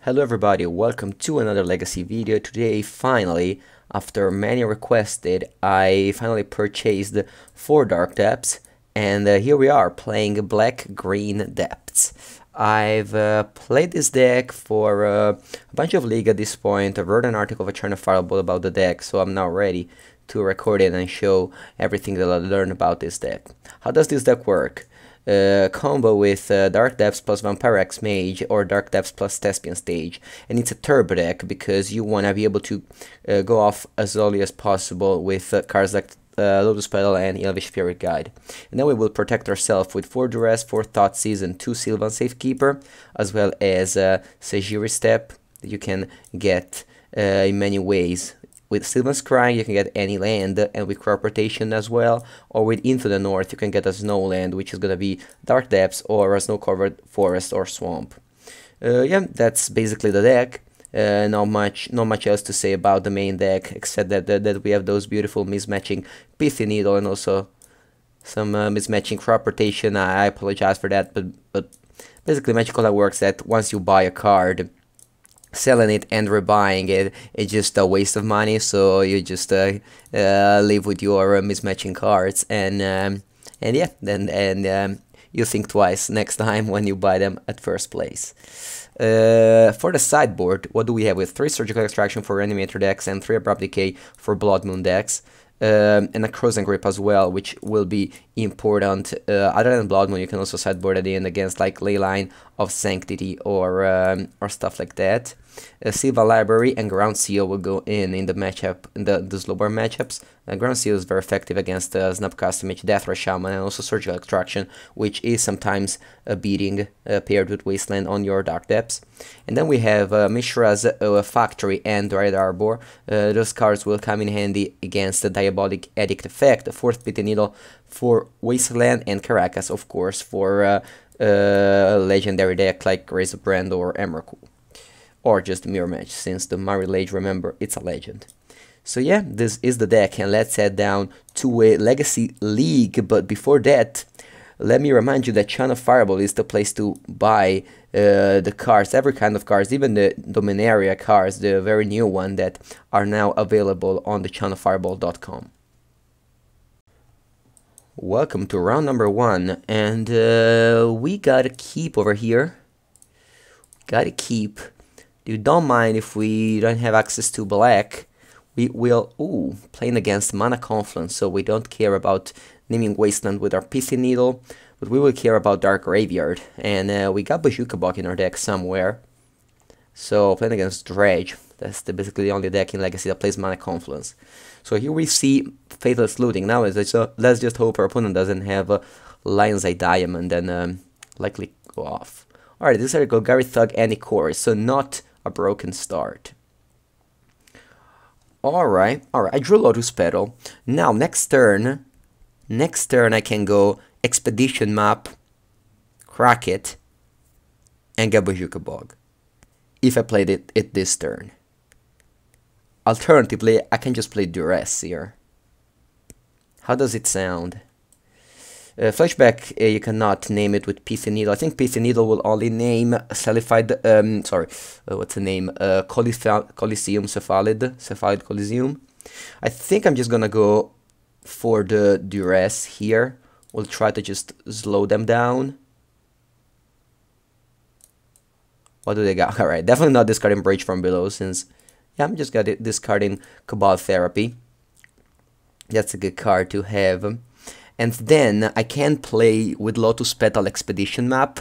Hello everybody, welcome to another Legacy video. Today, finally, after many requested, I finally purchased 4 Dark Depths, and here we are playing Black-Green Depths. I've played this deck for a bunch of League at this point. I wrote an article for ChannelFireball about the deck, so I'm now ready to record it and show everything that I learned about this deck. How does this deck work? Combo with Dark Depths plus Vampire X Mage or Dark Depths plus Thespian Stage, and it's a turbo deck because you want to be able to go off as early as possible with cards like Lotus Petal and Elvish Spirit Guide. And then we will protect ourselves with 4 Duress, 4 Thoughtseize and 2 Sylvan Safekeeper, as well as Sejiri Step that you can get in many ways. With Sylvan Scrying you can get any land, and with Crop Rotation as well, or with Into the North you can get a snow land, which is gonna be Dark Depths or a snow-covered forest or swamp. Yeah, that's basically the deck. Not much else to say about the main deck, except that we have those beautiful mismatching Pithy Needle and also some mismatching Crop Rotation. I apologize for that, but basically Magic Online works that once you buy a card, selling it and rebuying it, it's just a waste of money, so you just live with your mismatching cards, and yeah, then you think twice next time when you buy them at first place. For the sideboard, what do we have? With 3 Surgical Extraction for Reanimator decks and 3 Abrupt Decay for Blood Moon decks, and a Frozen Grip as well, which will be important. Other than Blood Moon, you can also sideboard it in against like Leyline of Sanctity or stuff like that. Silva Library and Ground Seal will go in the matchup, in the slower matchups. Ground Seal is very effective against Snapcaster Mage, Deathra Shaman, and also Surgical Extraction, which is sometimes a beating paired with Wasteland on your Dark Depths. And then we have Mishra's Factory and Dread Arbor. Those cards will come in handy against the Diabolic Edict effect, the 4th Pithy Needle for Wasteland, and Caracas, of course, for legendary deck like Razor Brand or Emrakul. Or just Mirror Match, since the Marit Lage, remember, it's a legend. So yeah, this is the deck, and let's head down to a Legacy League. But before that, let me remind you that ChannelFireball is the place to buy the cards, every kind of cards, even the Dominaria cards, the very new one that are now available on the ChannelFireball.com. Welcome to round number 1, and we got a keep over here. Got a keep. You don't mind if we don't have access to black. We will, playing against Mana Confluence, so we don't care about naming Wasteland with our Pithy Needle, but we will care about Dark Graveyard. And we got Bazooka Bog in our deck somewhere. So playing against Dredge, that's basically the only deck in Legacy that plays Mana Confluence. So here we see Faithless Looting. Now let's just hope our opponent doesn't have Lion's Eye Diamond and likely go off. Alright, this is how Golgari Thug and Chorus, so not a broken start. Alright, I drew Lotus Petal. Now, next turn I can go Expedition Map, crack it, and get Bazooka Bog, if I played it this turn. Alternatively, I can just play Duress here. How does it sound? Flashback, you cannot name it with Pithy Needle. I think Pithy Needle will only name Cephalic, what's the name? Coliseum Cephalid Coliseum. I think I'm just gonna go for the Duress here. We'll try to just slow them down. What do they got? Alright, definitely not discarding Bridge from Below, since, yeah, I'm just discarding Cabal Therapy. That's a good card to have. And then I can play with Lotus Petal Expedition Map,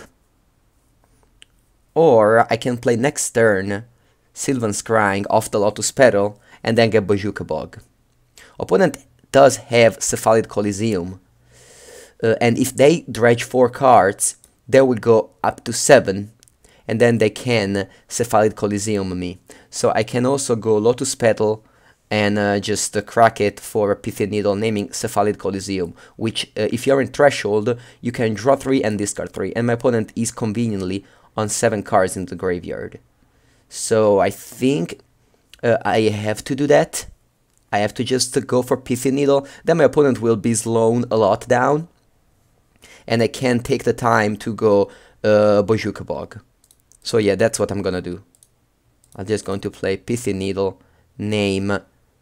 or I can play next turn Sylvan Scrying off the Lotus Petal and then get Bazooka Bog. Opponent does have Cephalid Coliseum, and if they dredge 4 cards, they will go up to 7, and then they can Cephalid Coliseum me. So I can also go Lotus Petal and just crack it for a Pithy Needle naming Cephalid Coliseum, which if you're in Threshold, you can draw 3 and discard 3, and my opponent is conveniently on 7 cards in the graveyard. So I think I have to do that. I have to just go for Pithy Needle, then my opponent will be slowed a lot down, and I can take the time to go Bazooka Bog. So yeah, that's what I'm gonna do. I'm just going to play Pithy Needle, name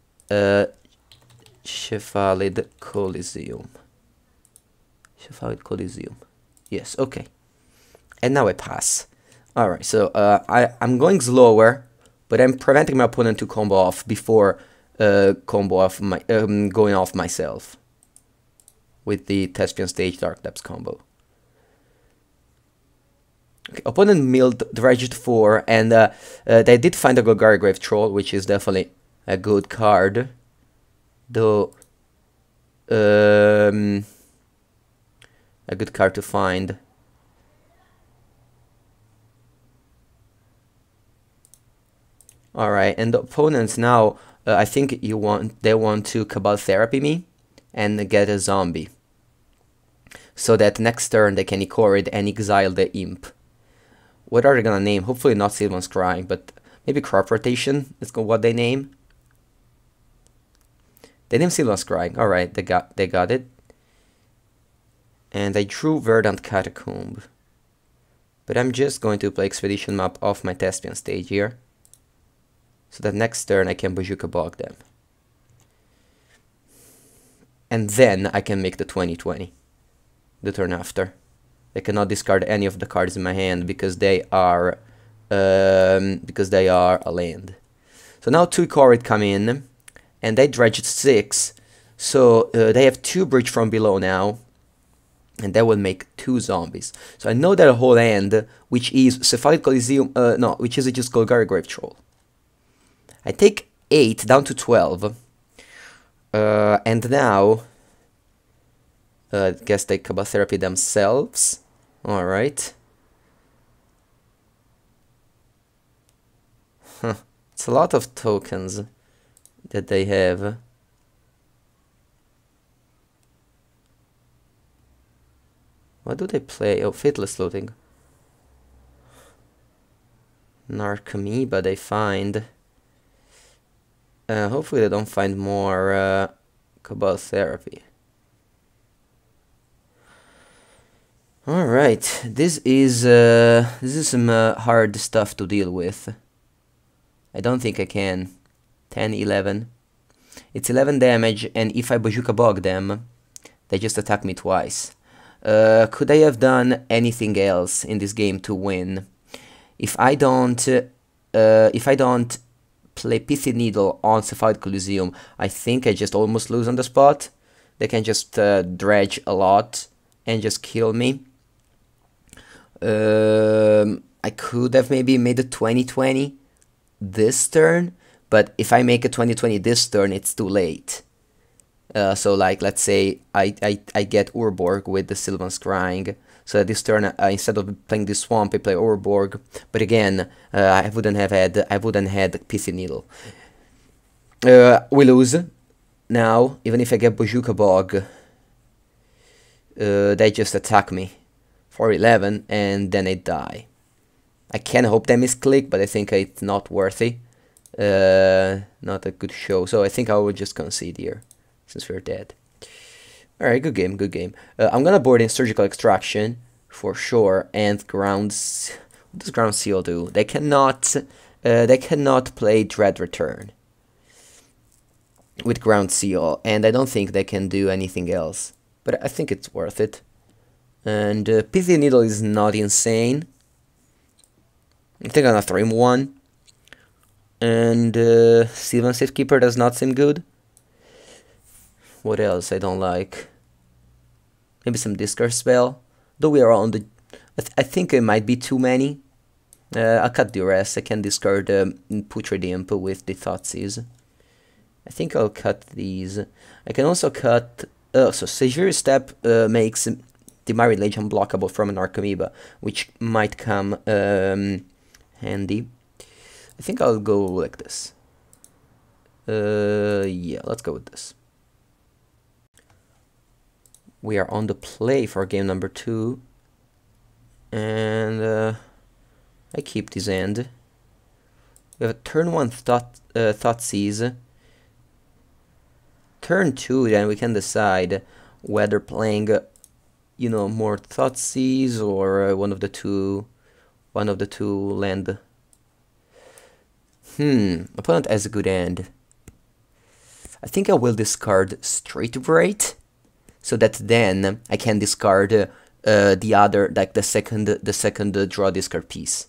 Cephalid Coliseum. Cephalid Coliseum. Yes, okay. And now I pass. Alright, so I'm going slower, but I'm preventing my opponent to combo off before combo off my going off myself with the Thespian Stage Dark Depths combo. Okay, opponent milled Dredged 4, and they did find a Golgari Grave Troll, which is definitely a good card. Though a good card to find. Alright, and the opponents now, I think they want to Cabal Therapy me and get a zombie. So that next turn they can Ikorid and exile the Imp. What are they gonna name? Hopefully not Sylvan Scrying, but maybe Crop Rotation is what they name. They named Sylvan Scrying. Alright, they got it. And I drew Verdant Catacomb. But I'm just going to play Expedition map off my Thespian stage here. So that next turn I can Bojuka Bog them. And then I can make the 20/20. The turn after. I cannot discard any of the cards in my hand because they are a land. So now 2 Ikorid come in, and they dredged 6. So they have 2 Bridge from Below now, and that will make 2 zombies. So I know that a whole hand, which is Cephalid Coliseum, no, which is just Golgari Grave Troll. I take 8 down to 12, and now I guess they Cabal Therapy themselves. Alright. Huh. It's a lot of tokens that they have. What do they play? Oh, Faithless Looting. Narcomoeba they find. Hopefully they don't find more Cabal Therapy. Alright, this is some hard stuff to deal with. I don't think I can. 10, 11. It's 11 damage, and if I Bojuka Bog them, they just attack me twice. Could I have done anything else in this game to win? If I don't play Pithy Needle on Cephalid Coliseum, I think I just almost lose on the spot. They can just dredge a lot and just kill me. I could have maybe made a 20/20 this turn, but if I make a 20/20 this turn, it's too late. So like, let's say I get Urborg with the Sylvan Scrying, so that this turn, instead of playing this Swamp, I play Urborg, but again, I wouldn't have had Pithy Needle. We lose now, even if I get Bojuka Bog. They just attack me for 11, and then I die. I can hope they misclick, but I think it's not worthy. Not a good show, so I think I will just concede here, since we're dead. Alright, good game, good game. I'm gonna board in Surgical Extraction, for sure, and Grounds... What does Ground Seal do? They cannot play Dread Return with Ground Seal, and I don't think they can do anything else. But I think it's worth it. And Pithy Needle is not insane. I think I'm gonna 3-1. And Sylvan Safekeeper does not seem good. What else I don't like? Maybe some Discard Spell. Though we are on the... I think it might be too many. I'll cut the rest. I can discard Putrid Imp with the Thoughtseize. I think I'll cut these. I can also cut... so Seizure Step makes the Marit Lage unblockable from an Narcomoeba, which might come handy. I think I'll go like this. Yeah, let's go with this. We are on the play for game number 2. And I keep this end. We have a turn 1 Thoughtseize. Turn 2, then we can decide whether playing, you know, more Thoughtseize or one of the two land Opponent has a good hand. I think I will discard Street Braid, so that then I can discard the other, like the second draw discard piece.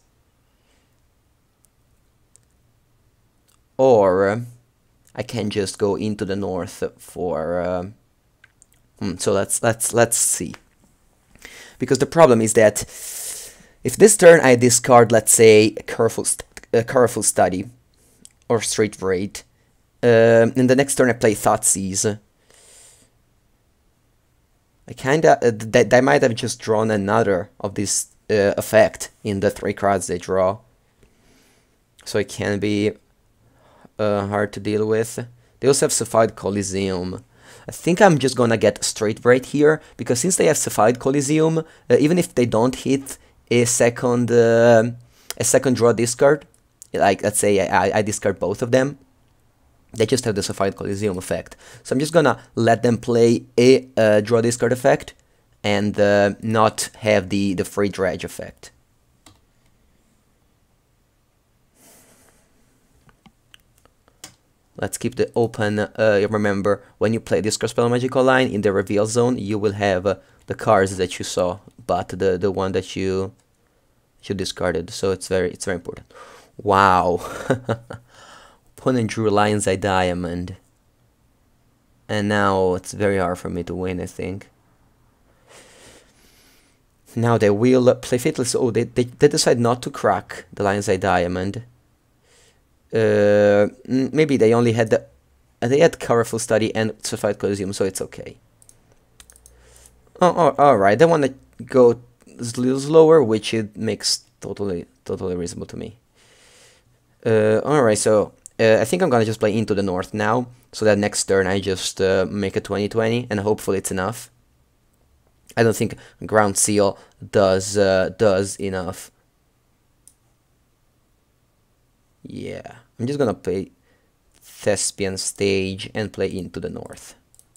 Or I can just go into the north for. So let's see. Because the problem is that if this turn I discard, let's say, a Careful Study or Street Braid, in the next turn I play Thoughtseize. I kinda they might have just drawn another of this effect in the 3 cards they draw, so it can be hard to deal with. They also have Sapphire Coliseum. I think I'm just gonna get Straight Braid here, because since they have Sapphire Coliseum, even if they don't hit a second draw discard, like let's say I discard both of them, they just have the Sapphire Coliseum effect. So I'm just gonna let them play a draw discard effect and not have the free dredge effect. Let's keep the open. Remember, when you play Discard Spell Magical Line in the reveal zone, you will have the cards that you saw, but the one that you discarded. So it's very important. Wow. Opponent drew Lion's Eye Diamond, and now it's very hard for me to win, I think. Now they will play Faithless. Oh, they decide not to crack the Lion's Eye Diamond. Maybe they only had they had Careful Study and Sapphire Coliseum, so it's okay. Oh, alright, they want to go a little slower, which it makes totally reasonable to me. Alright, so I think I'm gonna just play Into the North now, so that next turn I just make a 20/20, and hopefully it's enough. I don't think Ground Seal does enough. Yeah, I'm just gonna play Thespian Stage and play Into the North.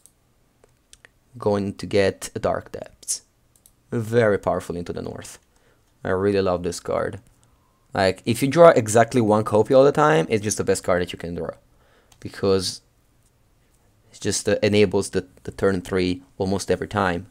Going to get Dark Depths. Very powerful Into the North. I really love this card. Like, if you draw exactly one copy all the time, it's just the best card that you can draw. Because it just enables the turn 3 almost every time.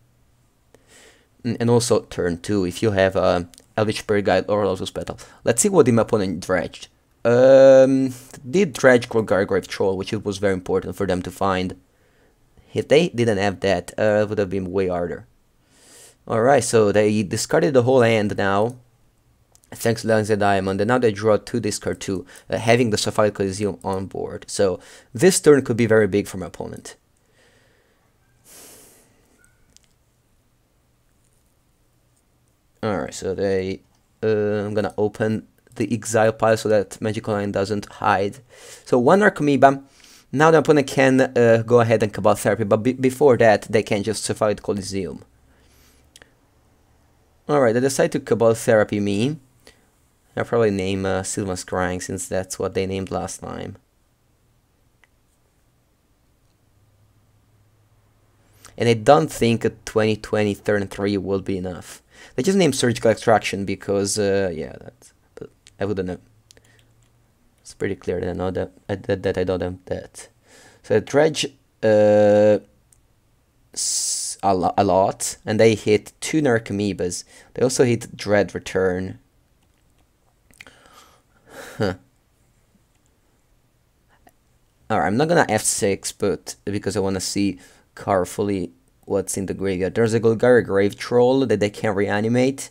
And also turn 2, if you have Elvish Spirit Guide or Lotus Petal. Let's see what my opponent dredged. Did dredge Gargrave Troll, which it was very important for them to find. If they didn't have that, it would have been way harder. Alright, so they discarded the whole hand now, thanks to Lion's Eye Diamond, and now they draw 2 discard 2, having the Sapphire Coliseum on board. So this turn could be very big for my opponent. Alright, so they I'm gonna open the exile pile so that Magical Line doesn't hide. So 1 Archamoeba. Now the opponent can go ahead and Cabal Therapy, but before that they can just Sapphire Coliseum. Alright, they decide to Cabal Therapy me. I'll probably name Sylvan Scrying, since that's what they named last time. And I don't think a 20/20 turn 3 will be enough. They just named Surgical Extraction because, yeah, but I wouldn't know. It's pretty clear that I know that I don't have that. So I dredge a lot, and they hit 2 Narcomoebas. They also hit Dread Return. Huh. Alright, I'm not gonna F6, but because I wanna see carefully what's in the graveyard. There's a Golgari Grave Troll that they can reanimate.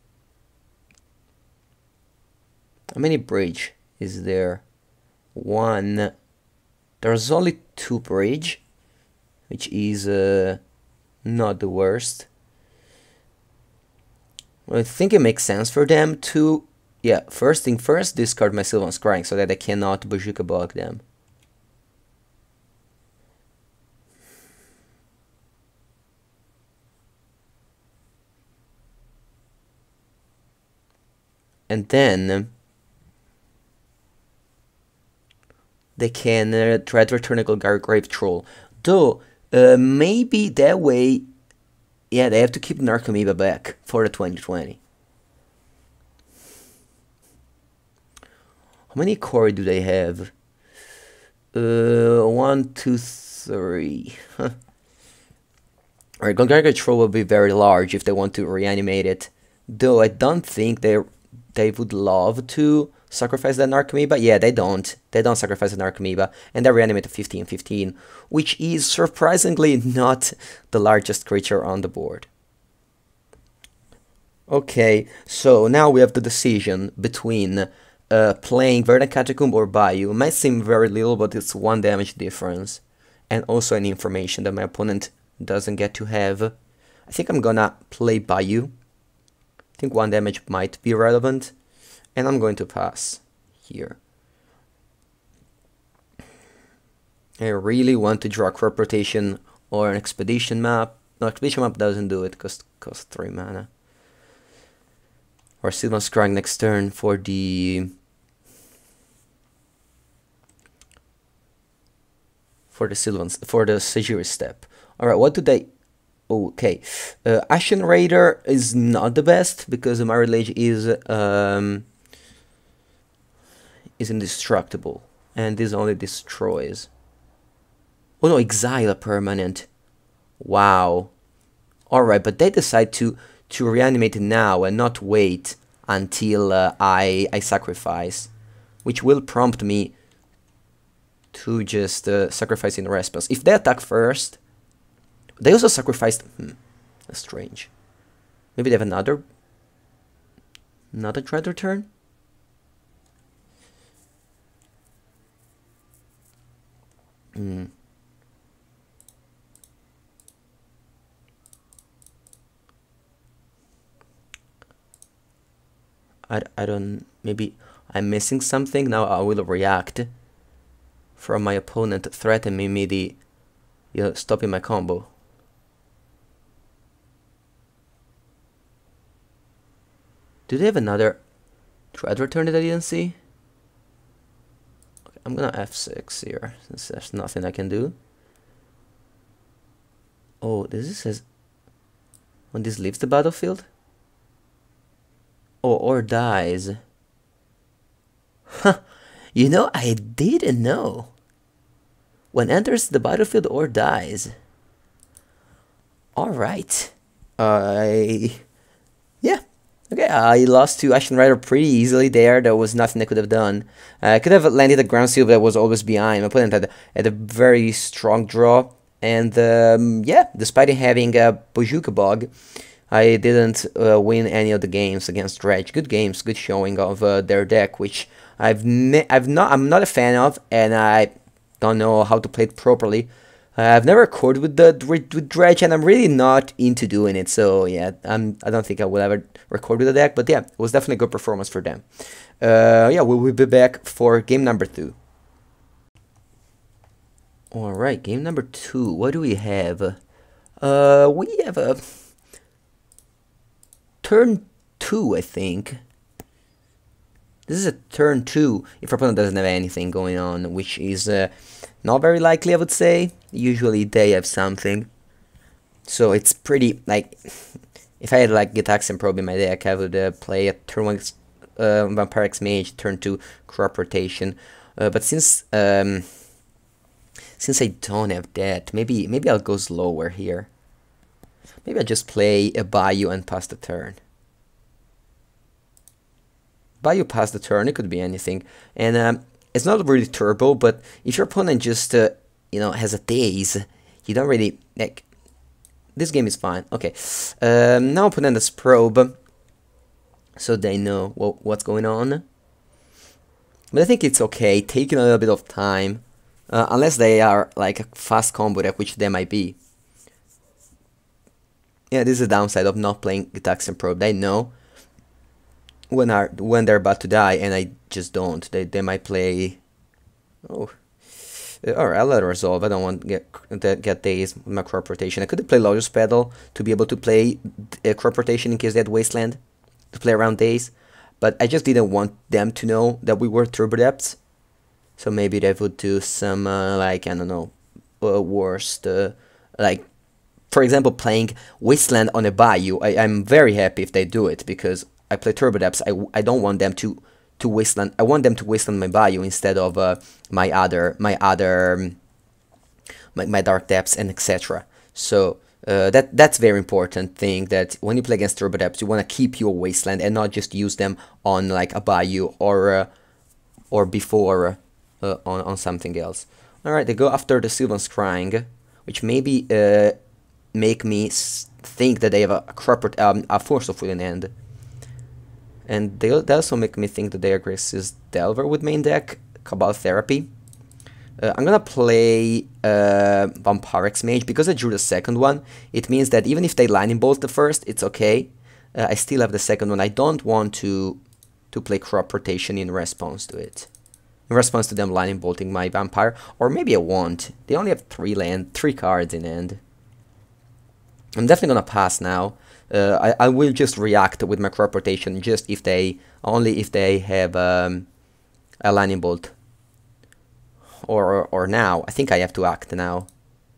How many bridge is there? 1. There's only 2 bridge, which is not the worst. Well, I think it makes sense for them to, yeah, first thing first, discard my Sylvan Scrying so that I cannot Bazooka Bug them. And then they can try to return a Golgari Grave Troll. Though, maybe that way, yeah, they have to keep Narcomoeba back for the 20/20. How many core do they have? 1, 2, 3. Huh. Alright, Gongaga Control will be very large if they want to reanimate it. Though I don't think they would love to sacrifice that Narcomoeba. Yeah, they don't. They don't sacrifice an Narcomoeba. And they reanimate a 15-15, which is surprisingly not the largest creature on the board. Okay, so now we have the decision between playing Verdant Catacomb or Bayou. It might seem very little, but it's 1 damage difference. And also an information that my opponent doesn't get to have. I think I'm gonna play Bayou. I think 1 damage might be relevant. And I'm going to pass here. I really want to draw a crop rotation or an expedition map. No, expedition map doesn't do it, costs 3 mana. Or Sylvan Scrying next turn for the Sagiris step. Alright, what do they... Okay, Ashen Raider is not the best because the Marit Lage is indestructible, and this only destroys. Oh no, exile a permanent. Wow. Alright, but they decide to reanimate it now and not wait until I sacrifice, which will prompt me to just sacrifice in response. If they attack first, they also sacrificed. That's strange. Maybe they have another Dread Return. I don't, maybe I'm missing something. Now I will react from my opponent threatening me stopping my combo. Do they have another Dread Return that I didn't see? Okay, I'm gonna F6 here, since there's nothing I can do. Oh, this says when this leaves the battlefield? Oh, or dies. Huh. You know, I didn't know. When enters the battlefield or dies. Alright. Yeah. Okay, I lost to Ashen Rider pretty easily there. There was nothing I could have done. I could have landed a ground seal, but I was always behind. My opponent had a very strong draw. And yeah, despite having a Bojuka Bog, I didn't win any of the games against Dredge. Good games, good showing of their deck, which I'm not a fan of, and I don't know how to play it properly. I've never recorded with Dredge, and I'm really not into doing it. So yeah, I don't think I will ever record with the deck. But yeah, it was definitely a good performance for them. Yeah, we will be back for game number 2. All right, game number 2. What do we have? We have a turn 2, I think. This is a turn 2 if our opponent doesn't have anything going on, which is not very likely, I would say. Usually they have something. So it's pretty, like, if I had like Gitaxian Probe in my deck, I would play a turn 1 Vampire X Mage, turn 2 Crop Rotation. But since I don't have that, maybe I'll go slower here. Maybe I'll just play a Bayou and pass the turn. Bayou pass the turn, it could be anything. And it's not really turbo, but if your opponent just, you know, has a daze, you don't really, like, this game is fine. Okay, now opponent has Probe, so they know what's going on. But I think it's okay, taking a little bit of time, unless they are like a fast combo deck, which they might be. Yeah, this is the downside of not playing Gitaxian Probe. They know when they're about to die, and I just don't. They might play. Oh, alright, I'll let it resolve. I don't want to get days with my crop rotation. I could play Lotus Pedal to be able to play a crop rotation in case they had Wasteland to play around days, but I just didn't want them to know that we were Turbo Depths. So maybe they would do some like, I don't know, worst like. For example, playing Wasteland on a Bayou, I'm very happy if they do it, because I play Turbo Depths. I don't want them to to wasteland. I want them to wasteland my bayou instead of my dark depths and etc. So that's very important thing, that when you play against turbo depths, you want to keep your wasteland and not just use them on like a bayou or before on something else. All right, they go after the Sylvan Scrying, which maybe make me think that they have a Force of Will in hand. And they also make me think that they are Grixis Delver with main deck, Cabal Therapy. I'm gonna play Vampirix Mage because I drew the second one. It means that even if they Lightning Bolt the first, it's okay. I still have the second one. I don't want to play Crop Rotation in response to it. In response to them Lightning Bolting my Vampire. Or maybe I won't. They only have 3 cards in hand. I'm definitely gonna pass now. I will just react with my Crop Rotation just if they have a Lightning Bolt. Or now. I think I have to act now.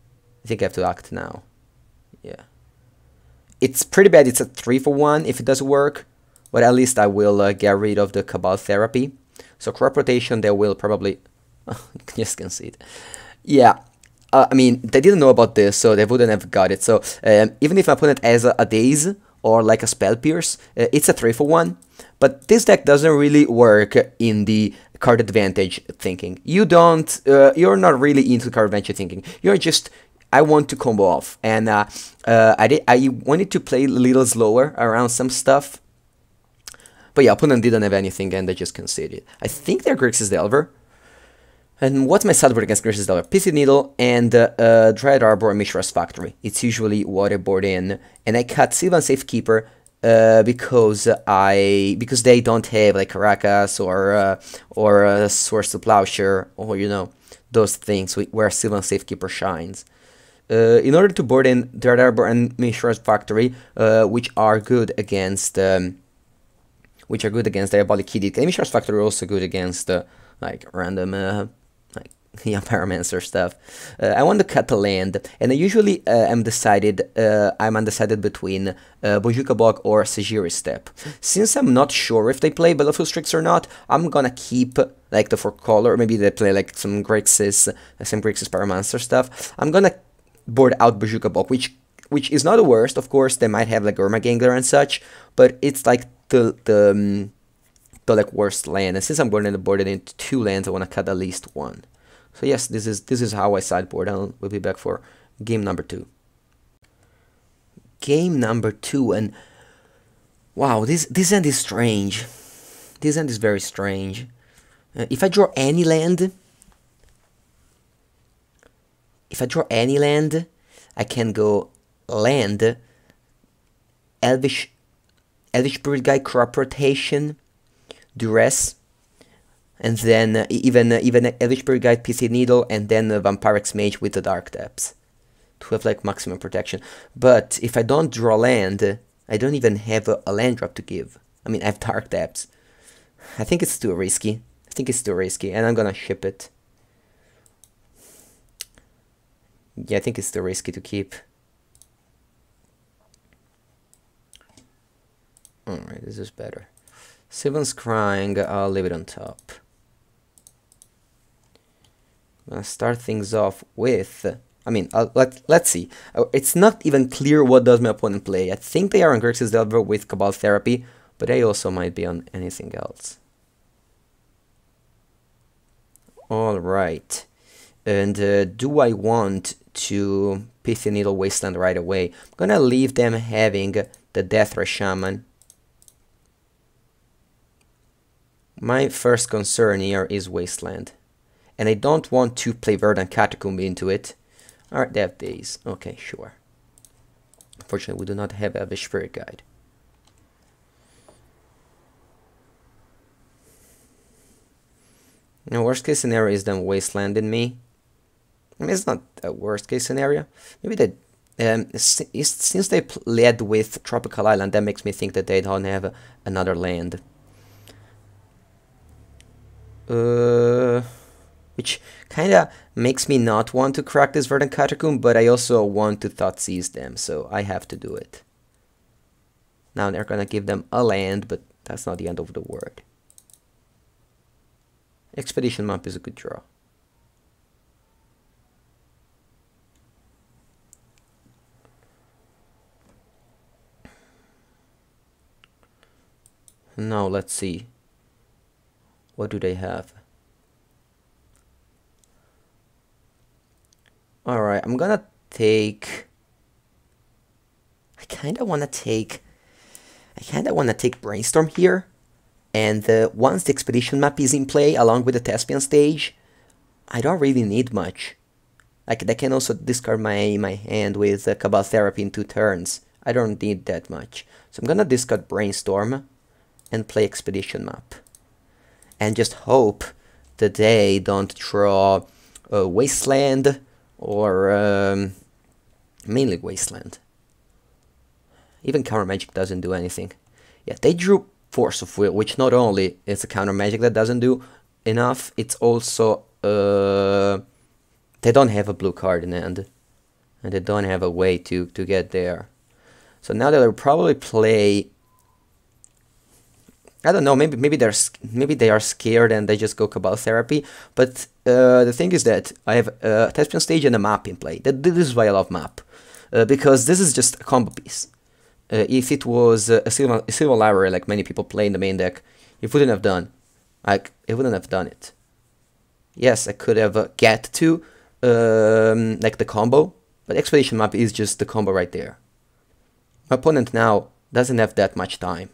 Yeah. It's pretty bad. It's a 3-for-1 if it doesn't work. But at least I will get rid of the Cabal Therapy. So Crop Rotation, they will probably... just concede. Yeah. I mean, they didn't know about this, so they wouldn't have got it. So even if my opponent has a Daze or like a Spell Pierce, it's a 3-for-1. But this deck doesn't really work in the card advantage thinking. You're not really into card advantage thinking. You're just, I want to combo off. And I wanted to play a little slower around some stuff. But yeah, opponent didn't have anything and they just conceded. I think they're Grixis Delver. And what's my sideboard against Grixis Delver? Pithing Needle and Dread Arbor and Mishra's Factory. It's usually what I board in. And I cut Sylvan Safekeeper because they don't have like Caracas or Source to Plowshare, or you know, those things where Sylvan Safekeeper shines. In order to board in Dread Arbor and Mishra's Factory, which are good against Diabolic Kid, and Mishra's Factory are also good against like random yeah, Pyromancer stuff. I want to cut the land, and I usually I'm undecided between Bojuka Bog or Sajiri Step. Since I'm not sure if they play Baleful Strix or not, I'm gonna keep like the 4-color. Maybe they play like some Grixis Pyromancer stuff. I'm gonna board out Bojuka Bog, which is not the worst. Of course, they might have like Gangler and such, but it's like the like worst land. And since I'm going to board it into 2 lands, I want to cut at least 1. So yes, this is how I sideboard, and we'll be back for game number 2. Game number 2, and wow, this end is strange. This end is very strange. If I draw any land, I can go land, Elvish Spirit Guide, Crop Rotation, Duress, and then even Elvish Spirit Guide, PC Needle, and then Vampirix Mage with the Dark Depths to have like maximum protection. But if I don't draw land, I don't even have a land drop to give. I mean, I have Dark Depths. I think it's too risky. And I'm gonna ship it. Yeah, I think it's too risky to keep. Alright, this is better. Sylvan Scrying, I'll leave it on top. I'm gonna start things off with... I mean, let's see. It's not even clear what does my opponent play. I think they are on Grixis Delver with Cabal Therapy, but they also might be on anything else. Alright. And do I want to Pithy Needle Wasteland right away? I'm gonna leave them having the Deathray Shaman. My first concern here is Wasteland. And I don't want to play Verdant Catacomb into it. Alright, they have Daze. Okay, sure. Unfortunately, we do not have Elvish Spirit Guide. Now, worst case scenario is them Wastelanding me. I mean, it's not a worst case scenario. Maybe they... since they led with Tropical Island, that makes me think that they don't have another land. Which kind of makes me not want to crack this Verdant Catacomb, but I also want to Thoughtseize them, so I have to do it. Now they're gonna give them a land, but that's not the end of the world. Expedition Map is a good draw. Now let's see. What do they have? Alright, I'm gonna take... I kinda wanna take Brainstorm here. And once the Expedition Map is in play, along with the Thespian stage, I don't really need much. Like, I can also discard my hand with Cabal Therapy in 2 turns. I don't need that much. So I'm gonna discard Brainstorm and play Expedition Map. And just hope that they don't draw Wasteland or mainly Wasteland. Even Counter Magic doesn't do anything. Yeah, they drew Force of Will, which not only is a counter magic that doesn't do enough, it's also they don't have a blue card in hand, and they don't have a way to get there. So now they'll probably play. I don't know. Maybe they are scared and they just go Cabal Therapy. But the thing is that I have a Thespian stage and a map in play. This is why I love map, because this is just a combo piece. If it was a silver library like many people play in the main deck, it wouldn't have done. It wouldn't have done it. Yes, I could have get to like the combo, but Expedition Map is just the combo right there. My opponent now doesn't have that much time.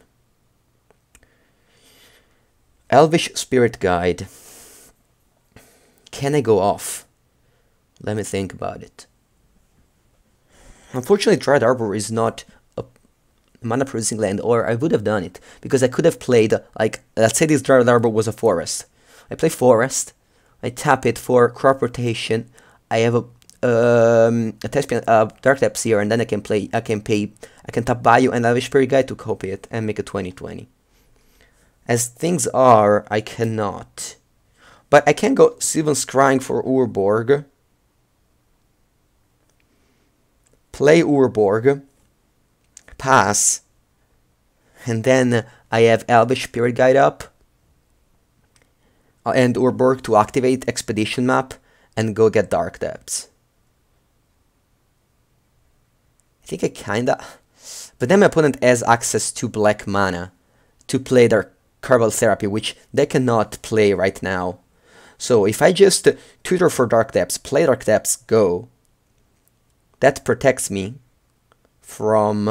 Elvish Spirit Guide. Can I go off? Let me think about it. Unfortunately, Dryad Arbor is not mana producing land, or I would have done it because I could have played, like, let's say this Dryad Arbor was a forest. I play forest, I tap it for crop rotation, I have a Thespian Dark Depths here, and then I can tap Bayou and Elvish Spirit Guide to copy it and make a 20/20. As things are, I cannot. But I can go Sylvan Scrying for Urborg. Play Urborg. Pass, and then I have Elvish Spirit Guide up, and Urborg to activate Expedition Map and go get Dark Depths. I think I kinda... But then my opponent has access to black mana to play their Cabal Therapy, which they cannot play right now. So if I just tutor for Dark Depths, play Dark Depths, go, that protects me from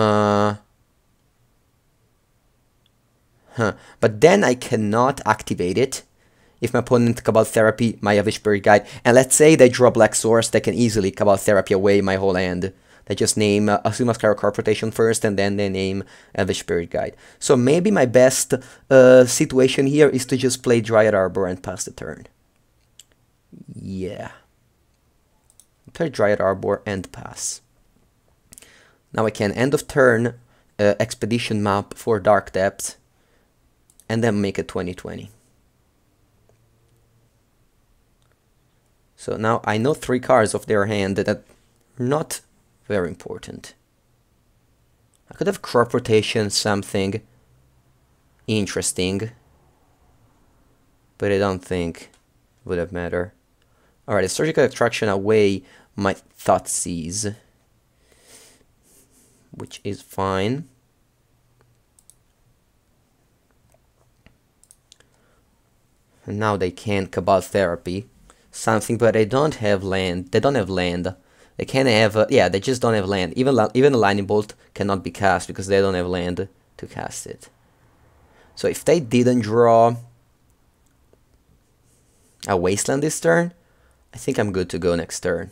but then I cannot activate it if my opponent Cabal Therapy my Elvish Spirit Guide, and let's say they draw Black Source, they can easily Cabal Therapy away my whole hand. They just name Asuma Skyro Corporation first, and then they name Elvish Spirit Guide. So maybe my best situation here is to just play Dryad Arbor and pass the turn. Yeah. Play Dryad Arbor and pass. Now I can end of turn Expedition Map for Dark Depths and then make a 20/20. So now I know 3 cards of their hand that are not very important. I could have crop rotation, something interesting, but I don't think it would have mattered. Alright, Surgical Extraction away my Thoughtseize, which is fine. And now they can Cabal Therapy something, but they don't have land. They don't have land. They can have, yeah, they just don't have land. Even a Lightning Bolt cannot be cast because they don't have land to cast it. So if they didn't draw a Wasteland this turn, I think I'm good to go next turn.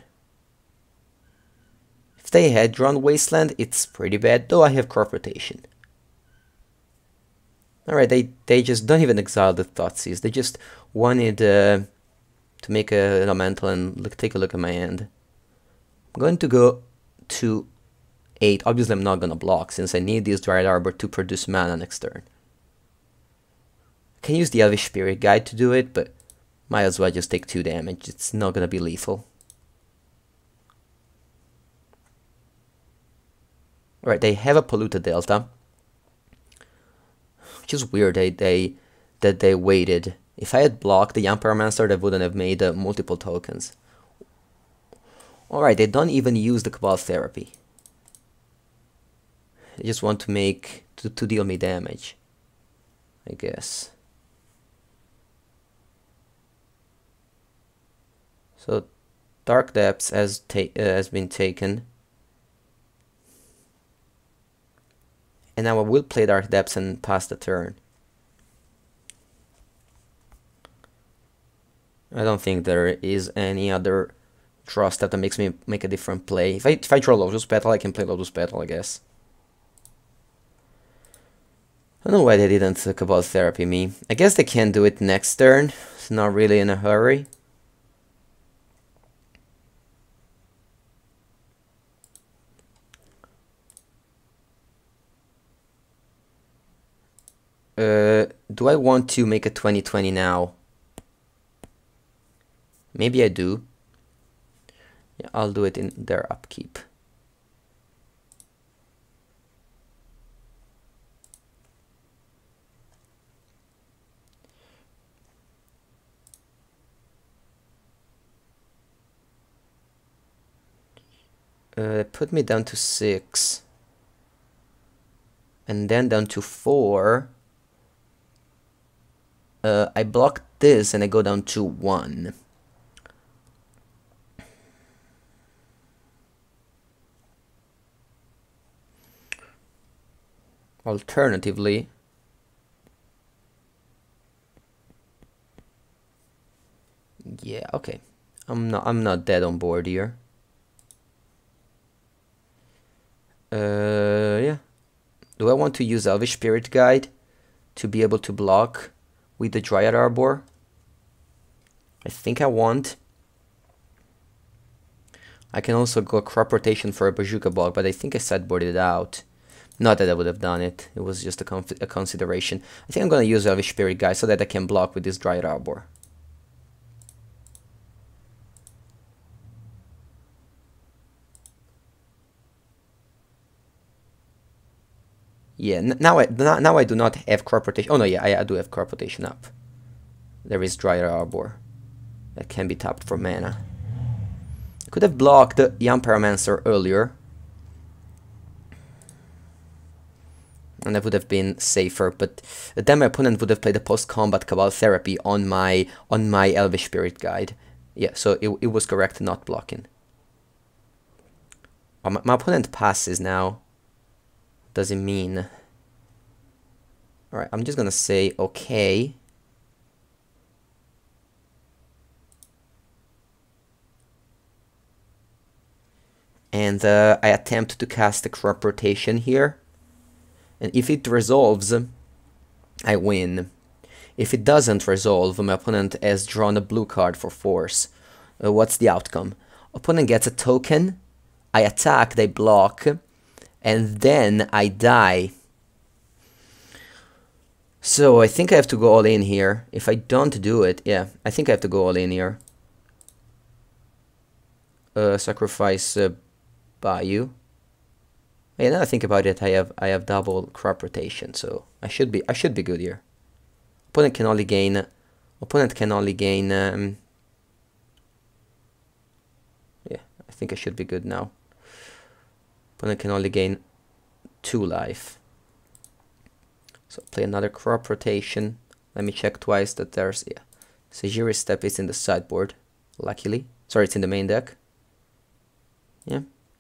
If they had drawn Wasteland, it's pretty bad, though I have crop rotation. Alright, they just don't even exile the Thoughtseize. They just wanted to make an elemental and take a look at my hand. I'm going to go to 8. Obviously, I'm not going to block since I need this Dryad Arbor to produce mana next turn. I can use the Elvish Spirit Guide to do it, but might as well just take 2 damage. It's not going to be lethal. Alright, they have a Polluted Delta, which is weird that they waited If I had blocked the Pyromancer, that wouldn't have made multiple tokens. Alright, they don't even use the Cabal Therapy. They just want to make to deal me damage, I guess. So Dark Depths has been taken. And now I will play Dark Depths and pass the turn. I don't think there is any other draw step that makes me make a different play. If I draw Lotus Petal, I can play Lotus Petal, I guess. I don't know why they didn't Cabal Therapy me. I guess they can do it next turn. It's not really in a hurry. Do I want to make a 2020 now? Maybe I do. Yeah, I'll do it in their upkeep. Put me down to 6. And then down to 4. I block this and I go down to 1. Alternatively, yeah, okay. I'm not dead on board here. Yeah. Do I want to use Elvish Spirit Guide to be able to block with the Dryad Arbor? I think I want. I can also go Crop Rotation for a Bazooka Bog, but I think I sideboarded it out. Not that I would have done it, it was just a consideration. I think I'm gonna use Elvish Spirit Guide so that I can block with this Dryad Arbor. Yeah, now I do not have Crop Rotation. Oh no, yeah, I do have Crop Rotation up. There is Dryad Arbor that can be tapped for mana. I could have blocked the Pyromancer earlier, and that would have been safer, but then my opponent would have played a post-combat Cabal Therapy on my Elvish Spirit Guide. Yeah, so it was correct not blocking. My opponent passes now. Does it mean? Alright, I'm just gonna say okay. And I attempt to cast a Crop Rotation here. And if it resolves, I win. If it doesn't resolve, my opponent has drawn a blue card for force. What's the outcome? Opponent gets a token, I attack, they block, and then I die. So I think I have to go all in here. If I don't do it, yeah, I think I have to go all in here. Sacrifice Bayou. Yeah, now I think about it, I have double Crop Rotation, so I should be good here. Opponent can only gain. Yeah, I think I should be good now. Opponent can only gain 2 life. So play another Crop Rotation. Let me check twice that there's, yeah. Sagiri Step is in the sideboard, luckily. Sorry, it's in the main deck. Yeah.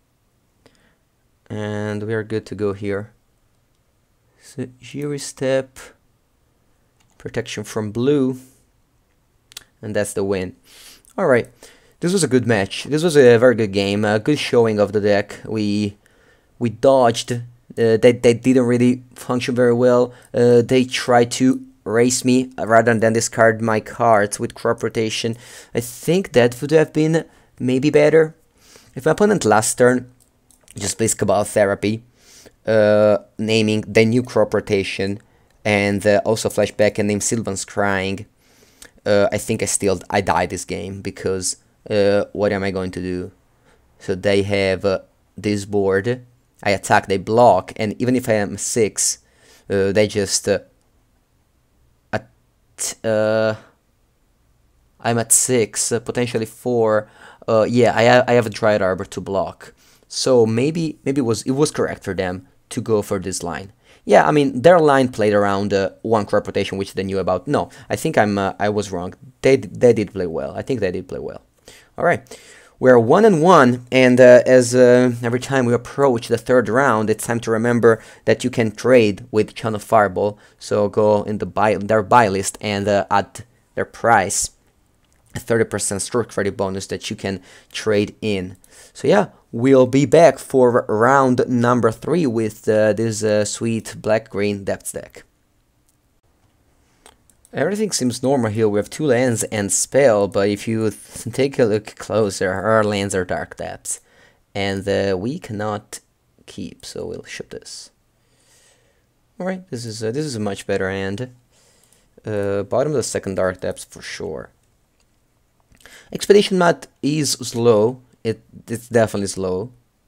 And we are good to go here. Sagiri Step. Protection from blue. And that's the win. Alright. This was a good match. This was a very good game. A good showing of the deck. We dodged. They didn't really function very well. They tried to race me rather than discard my cards with Crop Rotation. I think that would have been maybe better. If my opponent last turn just plays Cabal Therapy, naming the new Crop Rotation, and also flashback and name Sylvan's Crying, I think I die this game, because what am I going to do? So they have this board. I attack, they block, and even if I am 6, they just I'm at 6, potentially 4. Yeah, I have a Dryad Arbor to block. So maybe it was correct for them to go for this line. Yeah, I mean their line played around 1 crop rotation, which they knew about. No, I think I was wrong. They did play well. I think they did play well. All right, we're 1-1, and as every time we approach the 3rd round, it's time to remember that you can trade with ChannelFireball. So go in their buy list and add their price. A 30% store credit bonus that you can trade in. So yeah, we'll be back for round number 3 with this sweet black-green depth deck. Everything seems normal here. We have 2 lands and spell, but if you take a look closer, our lands are dark depths, and we cannot keep. So we'll ship this. All right, this is a much better hand. Bottom of the 2nd dark depths for sure. Expedition Mat is slow. It's definitely slow,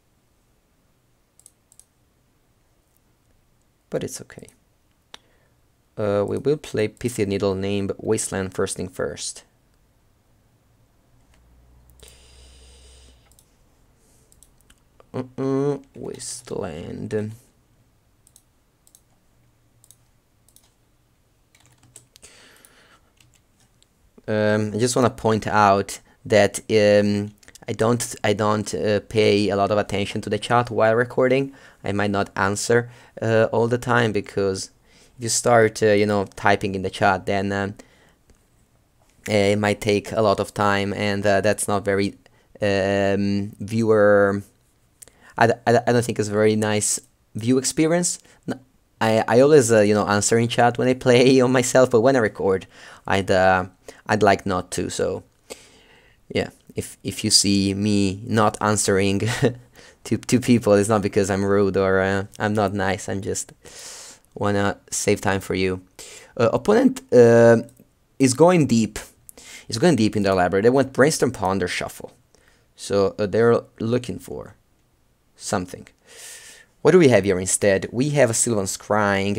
but it's okay. We will play Pithy Needle named Wasteland first thing first. Wasteland. I just want to point out that I don't pay a lot of attention to the chat while recording. I might not answer all the time, because if you start you know, typing in the chat, then it might take a lot of time, and that's not very viewer. I don't think it's a very nice view experience. I always you know, answer in chat when I play on myself, but when I record, I'd like not to. So yeah, if you see me not answering to people, it's not because I'm rude or I'm not nice. I'm just wanna save time for you. Opponent is going deep. Is going deep in their library. They want Brainstorm, Ponder, Shuffle. So they're looking for something. What do we have here instead? We have a Sylvan Scrying.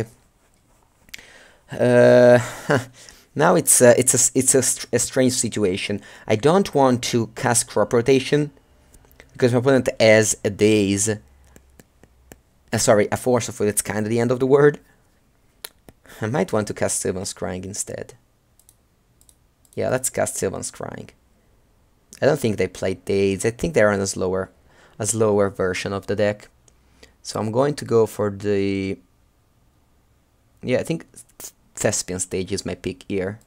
Now it's a strange situation. I don't want to cast Crop Rotation because my opponent has a Daze. Sorry, a Force of Will. It's kind of the end of the word. I might want to cast Sylvan Scrying instead. Yeah, let's cast Sylvan Scrying. I don't think they played Daze. I think they're on a slower version of the deck. So I'm going to go for the... Yeah, I think Thespian Stage is my pick here.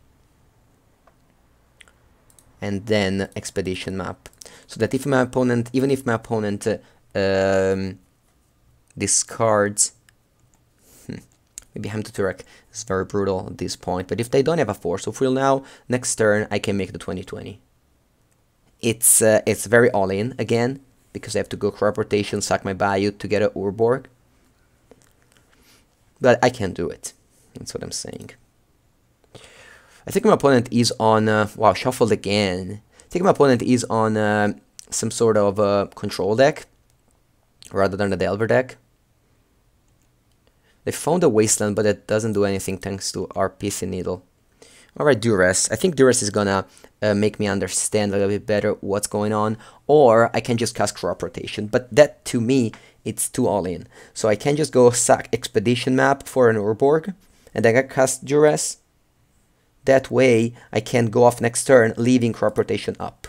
And then Expedition Map. So that if my opponent, even if my opponent discards... Maybe Hem to Turek is very brutal at this point. But if they don't have a Force of Will now, next turn I can make the 20/20. It's very all-in again, because I have to go Crop Rotation, sack my Bayou to get a Urborg. But I can do it. That's what I'm saying. I think my opponent is on... wow, shuffled again. I think my opponent is on some sort of control deck, rather than the Delver deck. They found a Wasteland, but it doesn't do anything thanks to our Pithy Needle. Alright, Duress. I think Duress is gonna make me understand a little bit better what's going on. Or I can just cast Crop Rotation. But that, to me, it's too all-in. So I can just go sack Expedition Map for an Urborg, and then I cast Duress. That way, I can go off next turn, leaving Crop Rotation up.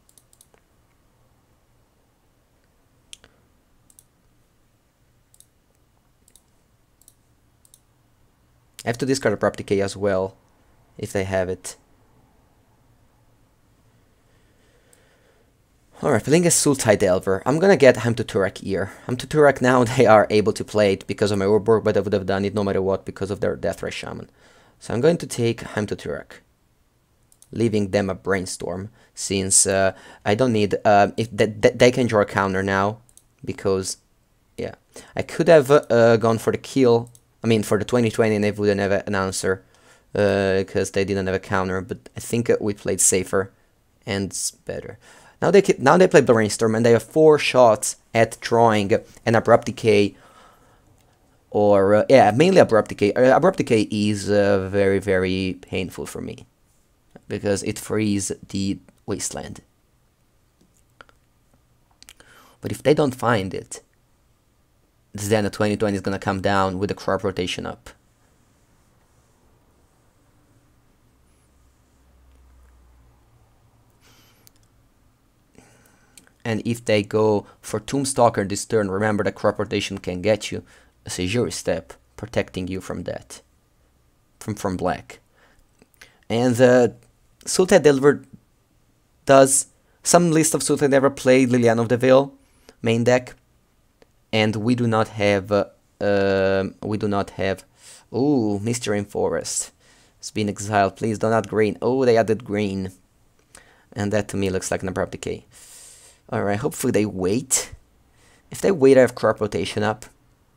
I have to discard a Prop Decay as well, if they have it. Alright, playing a Sultai Delver. I'm gonna get Hem to Turek here. Hem to Turek now, they are able to play it because of my Urborg, but I would have done it no matter what because of their Deathray Shaman. So I'm going to take Hem to Turek, leaving them a Brainstorm, since I don't need... if they can draw a counter now, because, yeah. I could have gone for the kill, I mean for the 20/20, and they wouldn't have an answer, because they didn't have a counter, but I think we played safer, and it's better. Now they play Brainstorm, and they have 4 shots at drawing an Abrupt Decay or yeah, mainly Abrupt Decay. Abrupt Decay is very, very painful for me because it frees the wasteland. But if they don't find it, then the 2020 is gonna come down with the crop rotation up. And if they go for Tombstalker this turn, remember that crop rotation can get you a Seizure step, protecting you from that, from black. And Sultai Delver does some list of Sultai Delver play Liliana of the Veil main deck, and we do not have oh, Misty Rainforest. It's been exiled. Please don't add green. Oh, they added green, and that to me looks like an Abrupt Decay. Alright, hopefully they wait. If they wait, I have crop rotation up.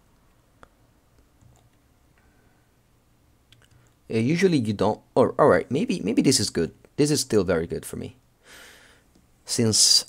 Usually you don't. Or alright, maybe this is good. This is still very good for me. Since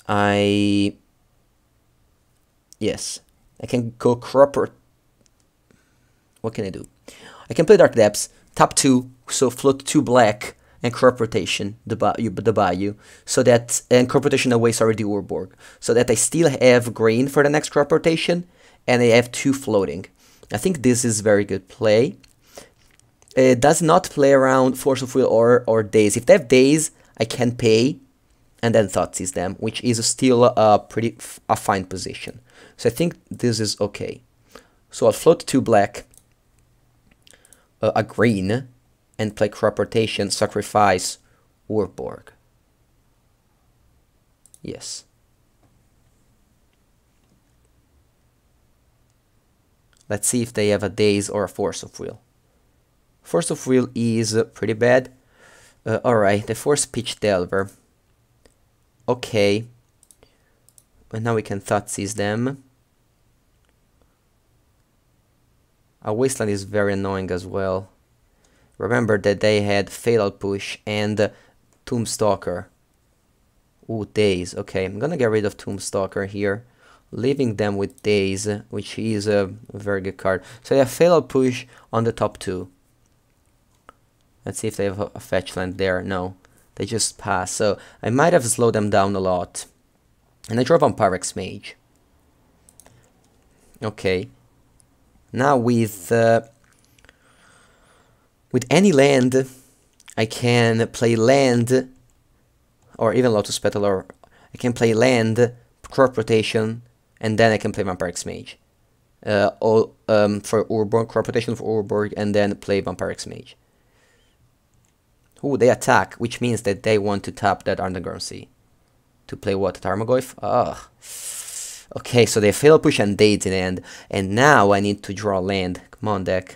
yes, I can go crop. What can I do? I can play Dark Depths, tap 2, so float 2 black, and crop rotation the Bayou, so that, and crop rotation away, sorry, the Urborg, so that I still have green for the next crop rotation, and I have 2 floating. I think this is very good play. It does not play around Force of Will or Daze. If they have Daze, I can pay, and then Thoughtseize them, which is still a fine position. So I think this is okay. So I'll float 2 black, a green, and play crop rotation, sacrifice Urborg. Yes. Let's see if they have a Daze or a Force of Will. Force of Will is pretty bad. Alright, the Force Pitch Delver. Okay. And now we can Thoughtseize them. Our Wasteland is very annoying as well. Remember that they had Fatal Push and Tombstalker. Ooh, Daze. Okay, I'm gonna get rid of Tombstalker here, leaving them with Daze, which is a very good card. So they have Fatal Push on the top 2. Let's see if they have a fetch land there. No, they just pass. So I might have slowed them down a lot. And I draw Vampirex Mage. Okay. Now with any land, I can play land, or even Lotus Petal, or I can play land, crop rotation, and then I can play Vampirex Mage. For Urborg, crop rotation for Urborg, and then play Vampirex Mage. Ooh, they attack, which means that they want to tap that Underground Sea. To play what? Tarmogoyf? Ugh. Okay, so they Fatal Push and Daze in end, and now I need to draw land. Come on, deck.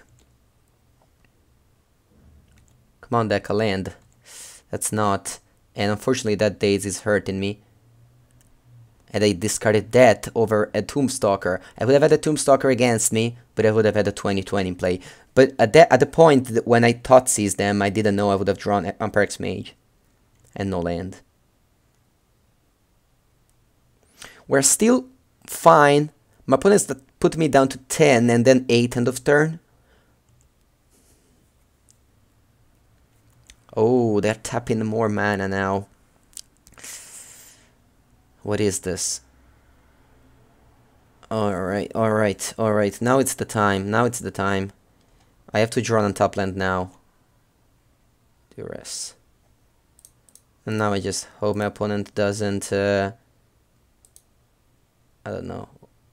Come on, deck, a land. That's not. And unfortunately, that Daze is hurting me. And I discarded that over a Tombstalker. I would have had a Tombstalker against me, but I would have had a 2020 in play. But at the point that when I Thoughtseize them, I didn't know I would have drawn Vampirex Mage. And no land. We're still fine. My opponents put me down to 10 and then 8 end of turn. Oh, they're tapping more mana now. What is this? Alright, alright, alright. Now it's the time. Now it's the time. I have to draw on top land now. Duress. And now I just hope my opponent doesn't... I don't know.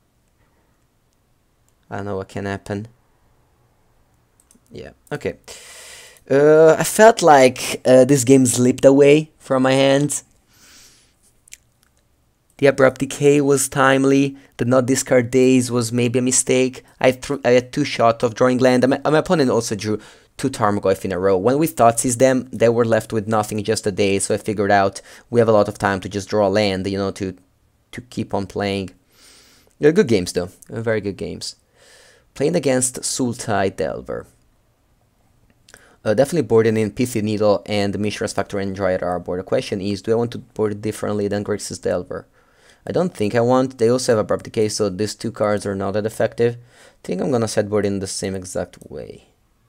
I don't know what can happen. Yeah, okay. I felt like this game slipped away from my hands. The Abrupt Decay was timely. The not discard Daze was maybe a mistake. I had 2 shots of drawing land. My opponent also drew 2 Tarmogoyf in a row. When we Thoughtseize them, they were left with nothing, just a Daze. So I figured out we have a lot of time to just draw land, you know, to keep on playing. Good games though, very good games. Playing against Sultai Delver. Definitely boarding in Pithy Needle and Mishra's Factor and Dryad Arbor. The question is, do I want to board it differently than Grixis Delver? I don't think I want. They also have Abrupt Decay, so these two cards are not that effective. I think I'm gonna sideboard in the same exact way.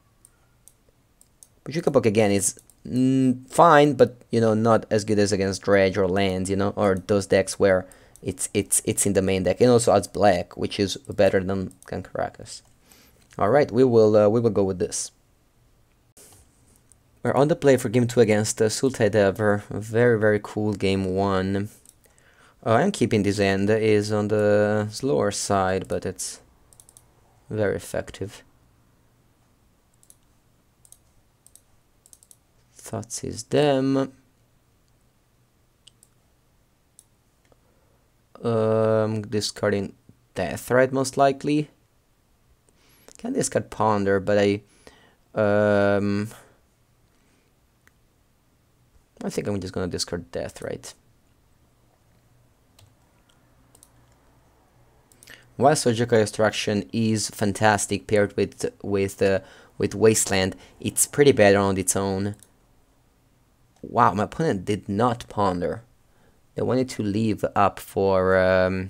Book again is fine, but you know, not as good as against Dredge or Lands, you know, or those decks where it's in the main deck, and also adds black, which is better than Caracas. All right, we will go with this. We're on the play for game 2 against Sultai Dever. Very cool game 1. I'm keeping this end. Is on the slower side, but it's very effective. Thoughts is them. Discarding Death, right? Most likely. Can discard Ponder, but I think I'm just gonna discard Death, right? While Surgical Extraction is fantastic paired with Wasteland, it's pretty bad on its own. Wow, my opponent did not ponder. They wanted to leave up for a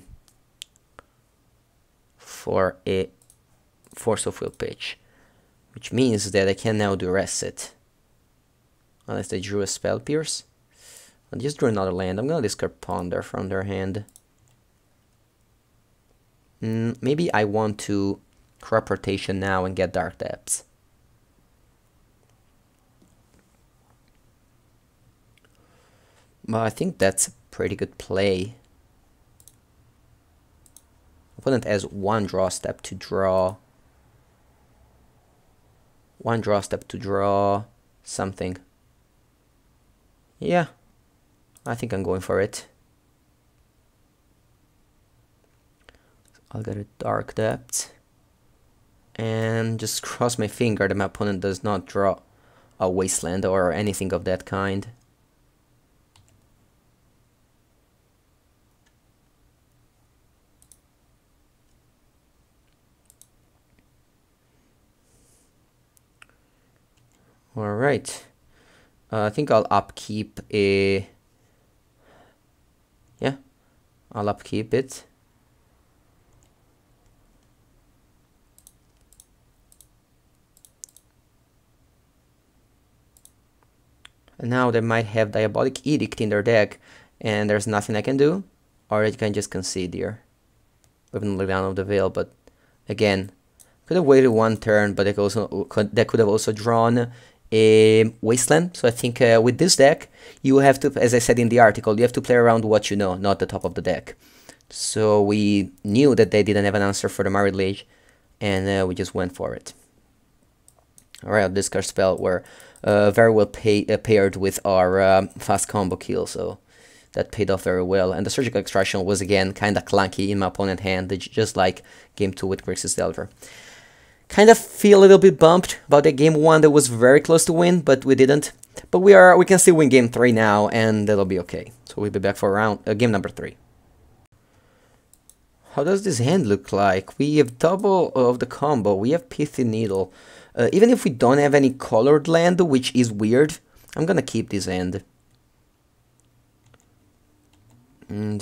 Force of Will pitch, which means that I can now duress it. Unless they drew a Spell Pierce. I just drew another land. I'm gonna discard Ponder from their hand. Maybe I want to Crop Rotation now and get Dark Depths. But I think that's a pretty good play. Opponent has one draw step to draw. One draw step to draw something. Yeah, I think I'm going for it. I'll get a Dark Depth. And just cross my finger that my opponent does not draw a Wasteland or anything of that kind. Alright. I think I'll upkeep a... Yeah, I'll upkeep it. And now they might have Diabolic Edict in their deck, and there's nothing I can do, or I can just concede here. Even the down of the Veil, but again, could have waited one turn, but they could have also drawn a Wasteland. So I think with this deck, you have to, as I said in the article, you have to play around what you know, not the top of the deck. So we knew that they didn't have an answer for the Marit Lage, and we just went for it. Alright, our discard spell were very well paired with our fast combo kill, so that paid off very well. And the Surgical Extraction was again kinda clunky in my opponent's hand, just like game 2 with Grixis Delver. Kind of feel a little bit bumped about the game 1 that was very close to win, but we didn't. But we can still win game 3 now, and that'll be okay. So we'll be back for game number 3. How does this hand look like? We have double of the combo. We have Pithy Needle. Even if we don't have any colored land, which is weird, I'm gonna keep this hand. And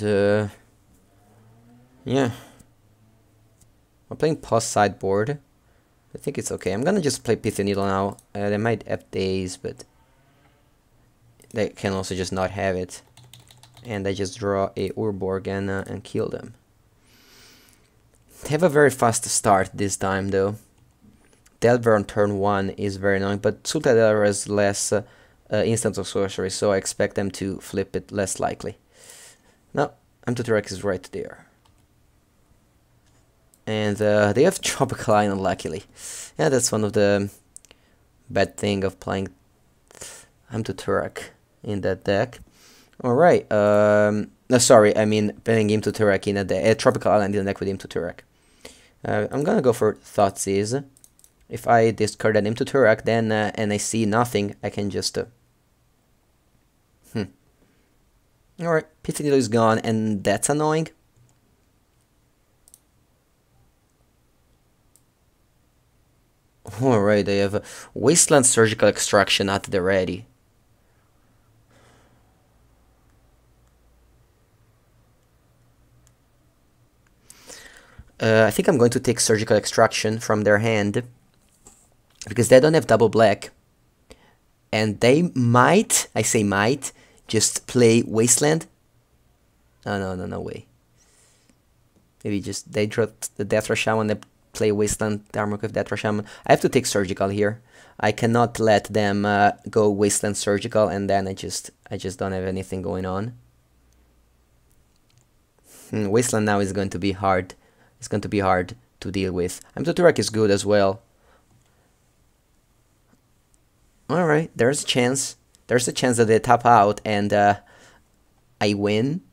yeah, we're playing pause sideboard. I think it's okay. I'm gonna just play Pithy Needle now. They might have Daze, but they can also just not have it. And I just draw a Urborg and kill them. They have a very fast start this time, though. Delver on turn 1 is very annoying, but Sultai Delver has less instants of sorcery, so I expect them to flip it less likely. No, M2T-Rex is right there. And they have Tropical Island, luckily. Yeah, that's one of the bad thing of playing M2T-Rex in that deck. Alright, no, sorry, I mean playing M2T-Rex in a Tropical Island in a deck with M2T-Rex. I'm gonna go for Thoughtseize. If I discard an M2T-Rex, then and I see nothing, I can just Alright, Pithy Needle is gone, and that's annoying. Alright, they have a Wasteland Surgical Extraction at the ready. I think I'm going to take Surgical Extraction from their hand, because they don't have double black. And they might, I say might, just play Wasteland. No way. Maybe just they draw the Death Rush Shaman, they play Wasteland, Tarmogoyf, Death Rush Shaman. I have to take Surgical here. I cannot let them go Wasteland Surgical, and then I just don't have anything going on. Wasteland now is going to be hard. It's going to be hard to deal with. Turek is good as well. Alright, there's a chance. There's a chance that they tap out and I win.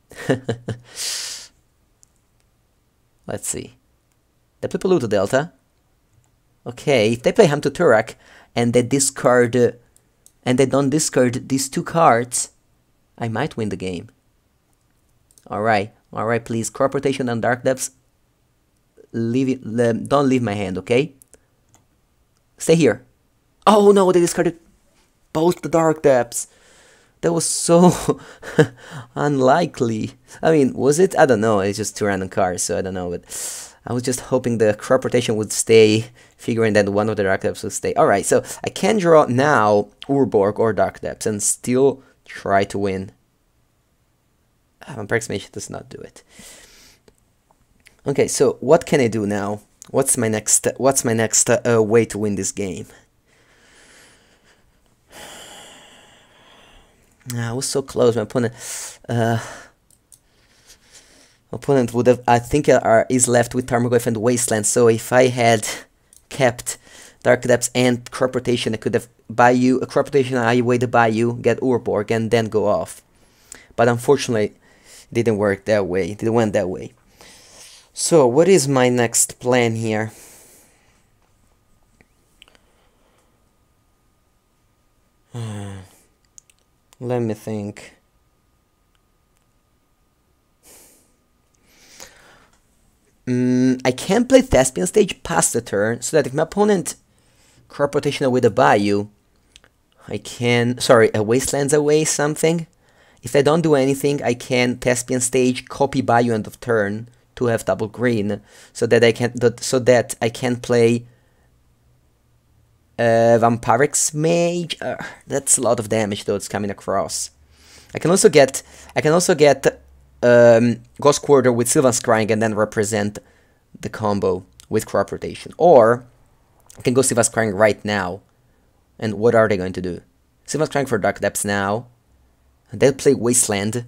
Let's see. They play Polluto Delta. Okay, if they play Turek and they discard and they don't discard these two cards, I might win the game. Alright, please. Crop Rotation and Dark Depths. Leave it, don't leave my hand, okay? Stay here. Oh no, they discarded both the Dark Depths. That was so unlikely. I mean, was it? I don't know. It's just two random cards, so I don't know. But I was just hoping the Crop Rotation would stay, figuring that one of the Dark Depths would stay. Alright, so I can draw now Urborg or Dark Depths and still try to win. Approximation does not do it. Okay, so what can I do now? What's my next way to win this game? I was so close. My opponent would have, I think, is left with Tarmogoyf and Wasteland. So if I had kept Dark Depths and Crop Rotation, I could have Bayou, a Crop Rotation, I away the Bayou, get Urborg, and then go off. But unfortunately, it didn't work that way. It didn't went that way. So what is my next plan here? Let me think. I can play Thespian Stage past the turn, so that if my opponent Crop Rotation with a Bayou, I can, sorry, a Wastelands away something. If I don't do anything, I can Thespian Stage, copy Bayou end of turn to have double green, so that I can play Vampirix Mage. That's a lot of damage though. It's coming across. I can also get Ghost Quarter with Sylvan Scrying and then represent the combo with Crop Rotation. Or I can go Sylvan Scrying right now. And what are they going to do? Sylvan Scrying for Dark Depths now. They'll play Wasteland.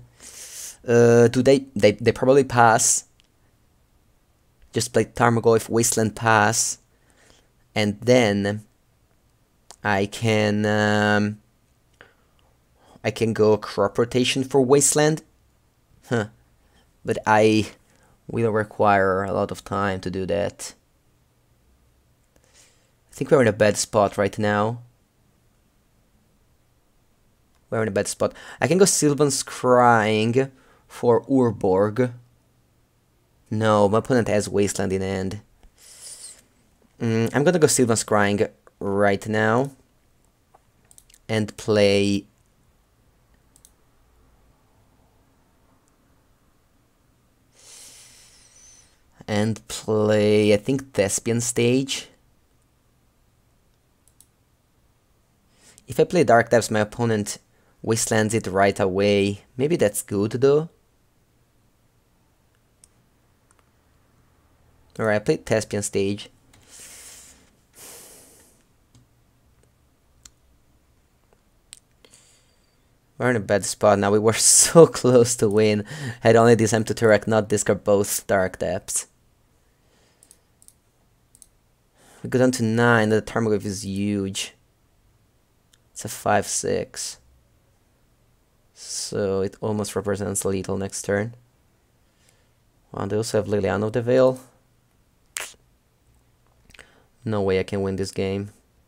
They probably pass. Just play Tarmogoyf, Wasteland, pass, and then I can go Crop Rotation for Wasteland, but I will require a lot of time to do that. I think we're in a bad spot right now. We're in a bad spot. I can go Sylvan Scrying for Urborg. No, my opponent has Wasteland in hand. I'm gonna go Sylvan Scrying right now and play I think Thespian Stage. If I play Dark Depths, my opponent Wastelands it right away. Maybe that's good though. Alright, I played Thespian Stage. We're in a bad spot now. We were so close to win. Had only this time to Turek, not discard both Dark Depths. We go down to 9. The Tarmogoyf is huge. It's a 5/6. So it almost represents lethal next turn. Wow, they also have Liliana of the Veil. No way I can win this game.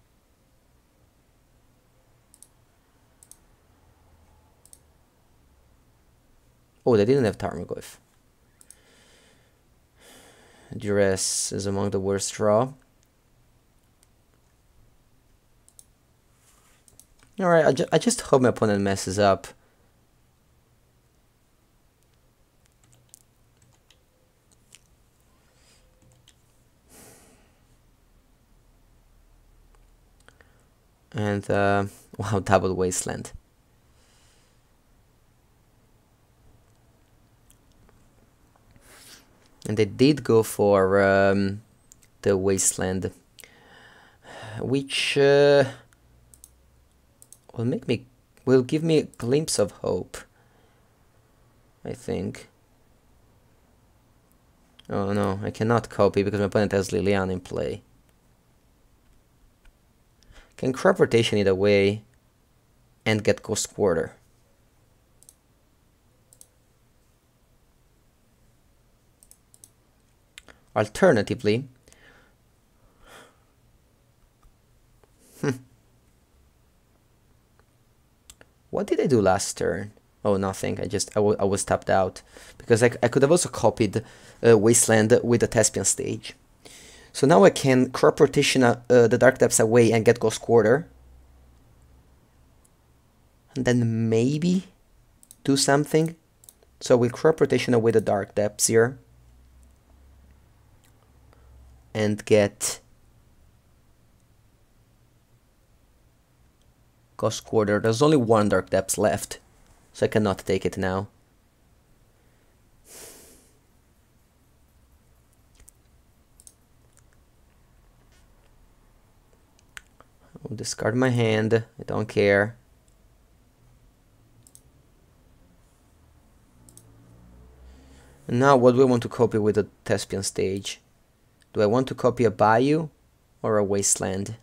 Oh, they didn't have Tarmogoyf. Duress is among the worst draw. Alright, I just hope my opponent messes up. and wow, double wasteland. And they did go for the wasteland, which will give me a glimpse of hope, I think. Oh no, I cannot copy because my opponent has Liliana in play. Can crop rotation it away and get Ghost Quarter. Alternatively, what did I do last turn? Oh, nothing. I was tapped out because I could have also copied Wasteland with the Thespian stage. So now I can crop rotation the Dark Depths away and get Ghost Quarter, and then maybe do something. So we crop rotation away the Dark Depths here and get Ghost Quarter. There's only one Dark Depths left, so I cannot take it now. I'll discard my hand, I don't care. And now what do I want to copy with the Thespian stage? Do I want to copy a Bayou or a Wasteland?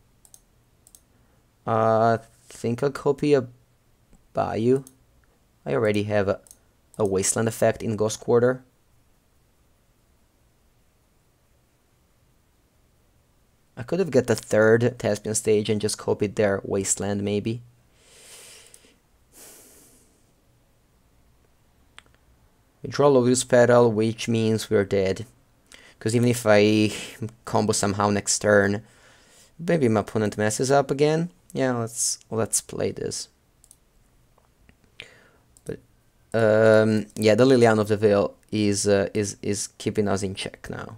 I think I'll copy a Bayou. I already have a Wasteland effect in Ghost Quarter. I could have got the third Thespian stage and just copied their Wasteland maybe. We draw Lotus Petal, which means we're dead. Because even if I combo somehow next turn, maybe my opponent messes up again. Yeah, let's play this. But yeah, the Liliana of the Veil is keeping us in check now.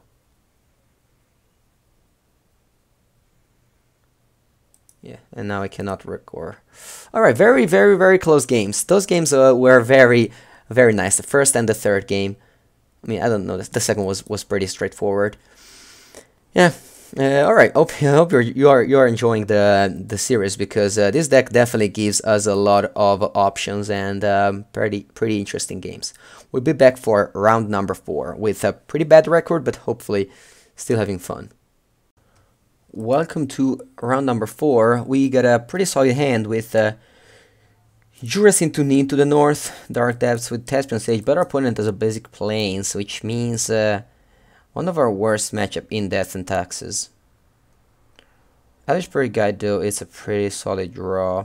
Yeah, and now I cannot record. All right, very close games. Those games were very nice. The first and the third game. I mean, I don't know. The second was pretty straightforward. Yeah. All right. I hope you are enjoying the series, because this deck definitely gives us a lot of options and pretty interesting games. We'll be back for round number 4 with a pretty bad record, but hopefully still having fun. Welcome to round number 4. We got a pretty solid hand with Juras into Need to the north, Dark Depths with Thespian Stage, but our opponent has a basic Plains, which means one of our worst matchup in Death and Taxes. Average Spirit Guide though, it's a pretty solid draw.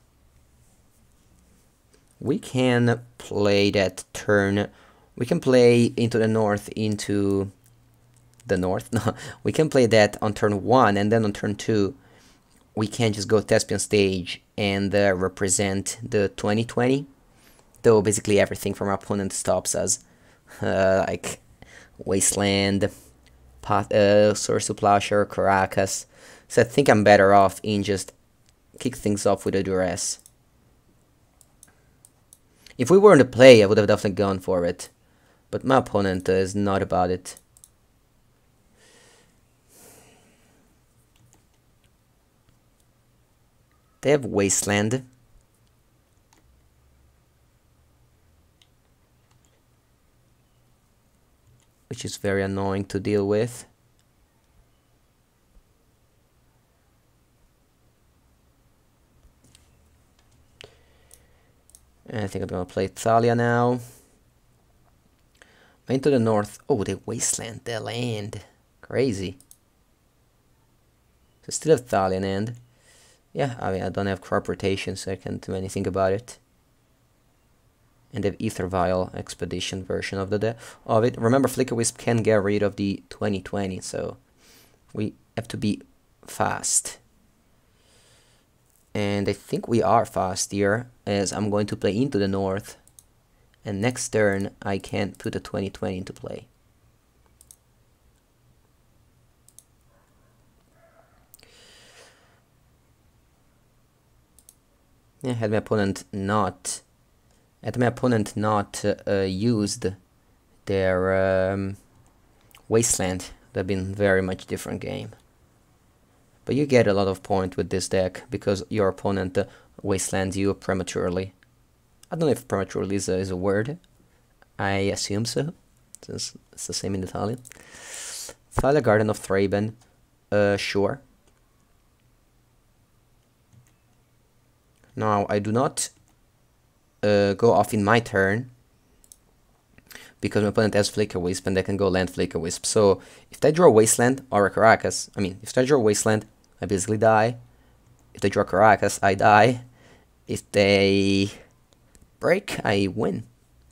We can play that turn. We can play into the north into the north. No, we can play that on turn 1, and then on turn 2 we can just go Thespian Stage and represent the 2020. Though basically everything from our opponent stops us, like Wasteland, Source to Plowshare, Caracas. So I think I'm better off in just kick things off with a Duress. If we were in the play, I would have definitely gone for it, but my opponent is not about it. They have Wasteland. Which is very annoying to deal with. And I think I'm gonna play Thalia now. Into the north. Oh, they Wasteland, the land. Crazy. So still have Thalia in hand. Yeah, I mean, I don't have crop rotation, so I can't do anything about it. And they have Ether Vial Expedition version of it. Remember, Flicker Wisp can get rid of the 2020, so we have to be fast. And I think we are fast here, as I'm going to play into the north. And next turn, I can put the 2020 into play. Yeah, had my opponent not used their Wasteland, that would have been very much different game. But you get a lot of points with this deck because your opponent wastelands you prematurely. I don't know if prematurely is a word. I assume so, since it's the same in Italian. Thalia, Garden of Thraben, sure. Now I do not go off in my turn because my opponent has Flicker Wisp and they can go land Flicker Wisp. So if they draw Wasteland or a Caracas, if they draw Wasteland, I basically die. If they draw Caracas, I die. If they break, I win.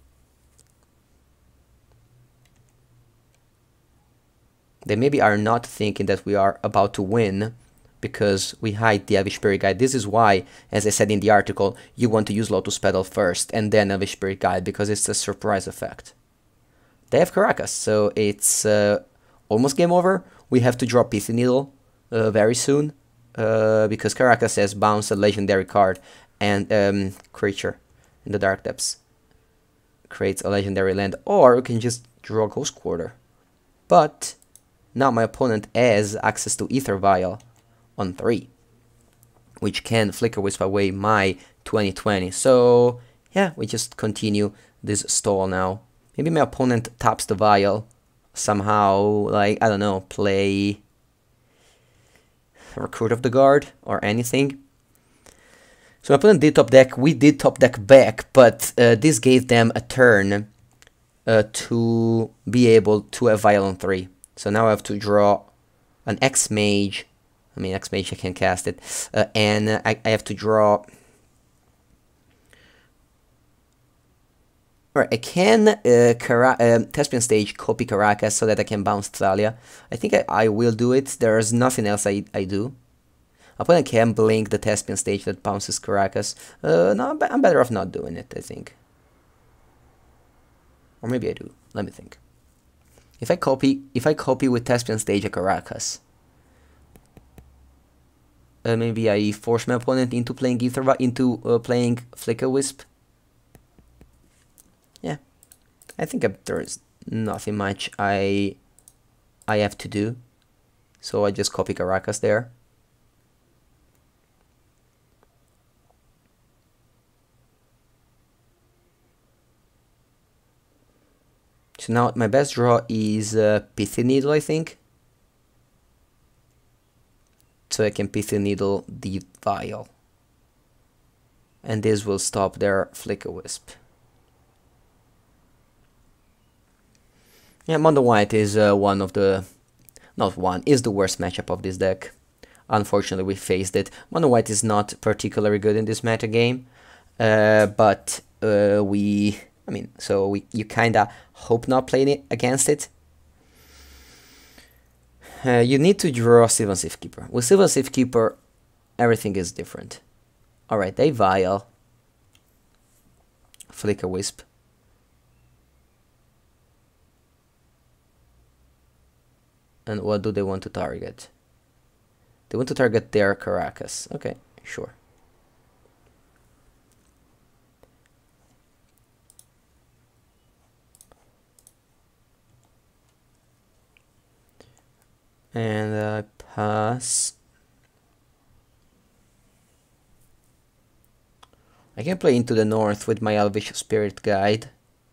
They maybe are not thinking that we are about to win because we hide the Elvish Spirit Guide. This is why, as I said in the article, you want to use Lotus Petal first and then Elvish Spirit Guide because it's a surprise effect. They have Caracas, so it's almost game over. We have to draw Pithy Needle very soon because Caracas has bounce a legendary card and creature in the Dark Depths creates a legendary land, or you can just draw Ghost Quarter. But now my opponent has access to Ether Vial on 3, which can Flicker Wisp away my 2020. So yeah, we just continue this stall now. Maybe my opponent taps the Vial somehow, like, I don't know, play Recruit of the Guard or anything. So my opponent did top deck, we did top deck back, but this gave them a turn to be able to have Vial on 3. So now I have to draw an X-Mage. X-Mage I can cast it. And I have to draw... Alright, I can Thespian Stage copy Caracas so that I can bounce Thalia. I think I will do it. There's nothing else I do. Opponent can blink the Thespian Stage that bounces Caracas. No, I'm better off not doing it, I think. Or maybe I do. Let me think. If I copy with Thespian Stage a Caracas, maybe I force my opponent into playing playing Flicker Wisp. Yeah, I think there is nothing much I have to do, so I just copy Caracas there. So now my best draw is Pithy Needle, I think. So I can Pithy Needle the Vial. And this will stop their Flicker Wisp. Yeah, Mono White is one of the... not one, is the worst matchup of this deck. Unfortunately, we faced it. Mono White is not particularly good in this meta game. But you kinda hope not playing it against it. You need to draw Sylvan Safekeeper. With Sylvan Safekeeper, everything is different. Alright, they Vial. Flicker Wisp. And what do they want to target? They want to target their Caracas. Okay, sure. And I pass. I can play Into the North with my Elvish Spirit Guide.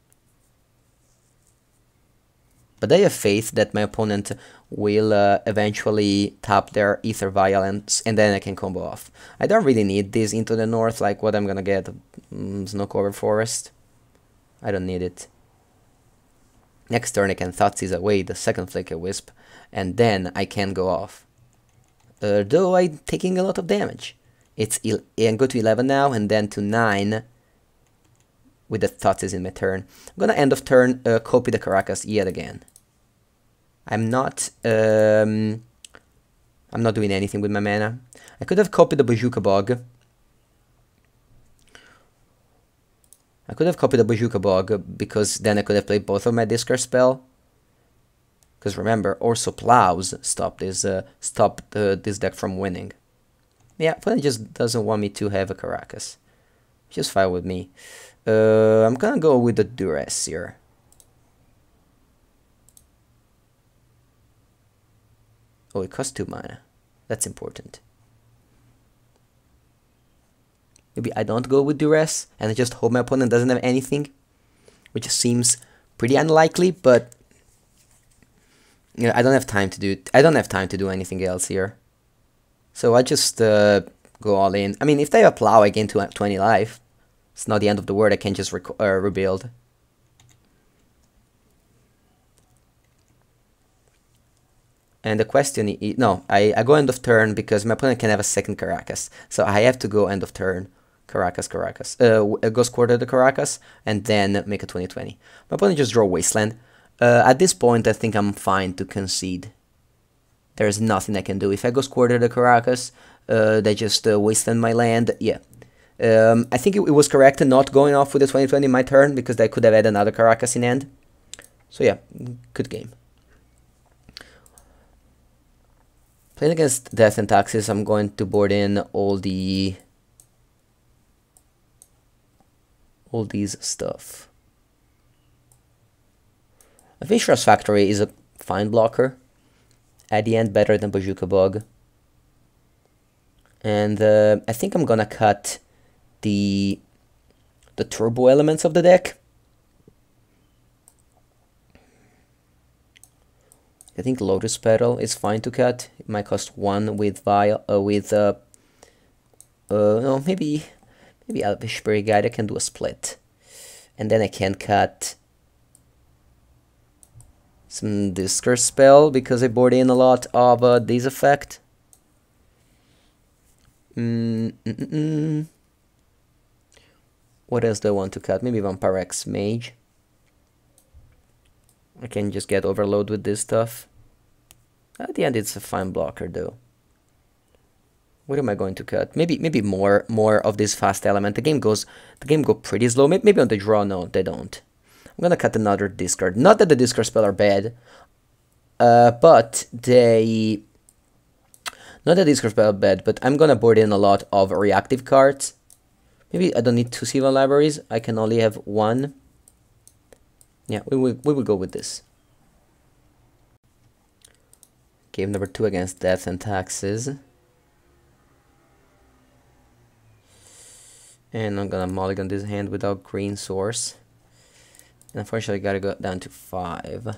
But I have faith that my opponent will eventually tap their Ether Vial and then I can combo off. I don't really need this Into the North, like what I'm gonna get, Snowcover Forest. I don't need it. Next turn I can Thoughtseize away the second Flicker Wisp, and then I can go off. Though I'm taking a lot of damage. I go to 11 now, and then to 9 with the Thoughtseize in my turn. I'm gonna end of turn copy the Caracas yet again. I'm not doing anything with my mana. I could have copied the Bojuka Bog. Because then I could have played both of my discard spell. Because remember, also Plows stopped this deck from winning. Yeah, opponent just doesn't want me to have a Caracas. Just fine with me. I'm gonna go with the duress here. Oh, it costs 2 mana. That's important. Maybe I don't go with duress and I just hope my opponent doesn't have anything, which seems pretty unlikely, but yeah, I don't have time to do it. I don't have time to do anything else here. So I just go all in. I mean, if they have plow, I gain 20 life. It's not the end of the world. I can just rebuild. And the question is, no, I go end of turn because my opponent can have a second Caracas. So I have to go end of turn, Caracas. Go squatter the Caracas, and then make a 20/20. My opponent just draw Wasteland. At this point, I think I'm fine to concede. There's nothing I can do. If I go squatter the Caracas, they just wasteland my land. Yeah. I think it was correct not going off with the 20/20 my turn, because they could have had another Caracas in hand. So yeah, good game. Playing against Death and Taxes, I'm going to board in all these stuff. I think Shroud's Factory is a fine blocker. At the end, better than Bazooka Bug. And I think I'm gonna cut the turbo elements of the deck. I think Lotus Petal is fine to cut. It might cost 1 with no, maybe Elvish Brigade. I can do a split, and then I can cut some Discourse Spell because I board in a lot of this effect. What else do I want to cut? Maybe Vampire X Mage. I can just get overload with this stuff. At the end, it's a fine blocker, though. What am I going to cut? Maybe more of this fast element. The game goes pretty slow. Maybe on the draw, no, they don't. I'm gonna cut another discard. Not that the discard spell are bad, but they. Not that discard spell are bad, but I'm gonna board in a lot of reactive cards. Maybe I don't need 2 Sivan libraries. I can only have 1. Yeah, we will go with this. Game number 2 against Death and Taxes. And I'm gonna mulligan this hand without green source. And unfortunately, I gotta go down to 5.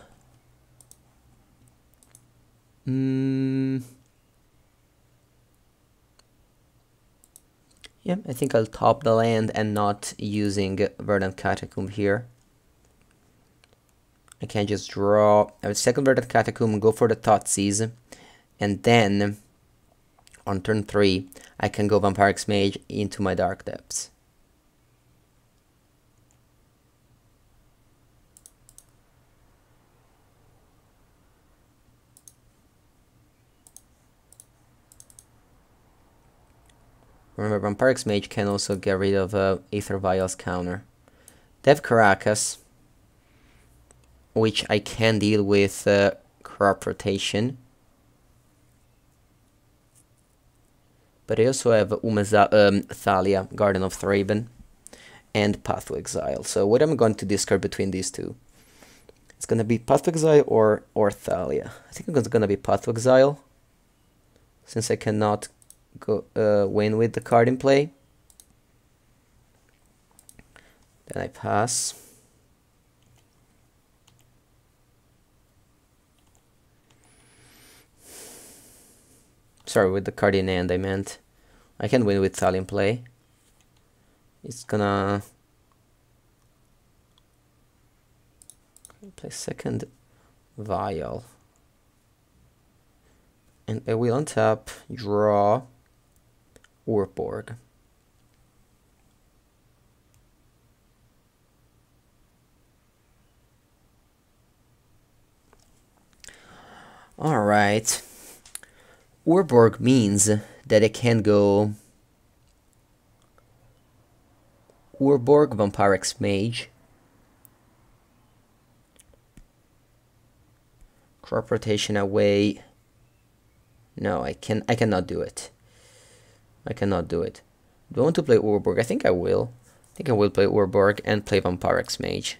Yeah, I think I'll top the land and not using Verdant Catacomb here. I can just draw a second Verdant Catacomb, go for the Thoughtseize, and then on turn 3, I can go Vampire X Mage into my Dark Depths. Remember, Vampire X Mage can also get rid of Aether Vial's counter. They have Caracas, which I can deal with Crop Rotation. But I also have Thalia, Garden of Thraben, and Path to Exile. So what am I going to discard between these two? It's going to be Path to Exile or Thalia. I think it's going to be Path to Exile, since I cannot go win with the card in play. Then I pass. Sorry, with the card in hand I meant. I can win with Thalia in play. It's gonna play second Vial. And I will untap, draw Urborg. Alright. Urborg means that I can go Urborg, Vampire X Mage, Crop Rotation away. No, I cannot do it. I cannot do it. Do I want to play Urborg? I think I will. I think I will play Urborg and play Vampirex Mage.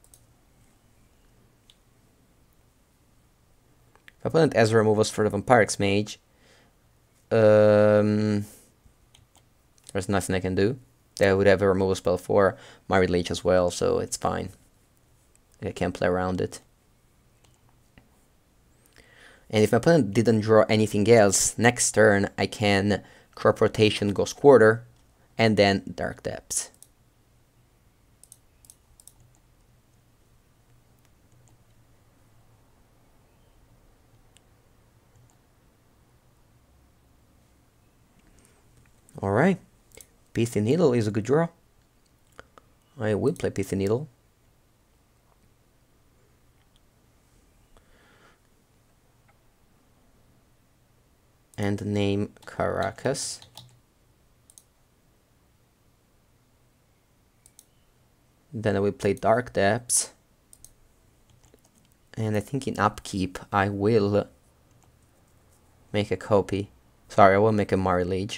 If opponent has removals for the Vampirex Mage, there's nothing I can do. They would have a removal spell for Marit Lage as well, so it's fine. I can't play around it. And if my opponent didn't draw anything else, next turn I can Crop Rotation, Ghost Quarter, and then Dark Depths. Alright, Pithy Needle is a good draw. I will play Pithy Needle. And name Caracas. Then I will play Dark Depths. And I think in upkeep I will make a copy. Sorry, I will make a Marit Lage.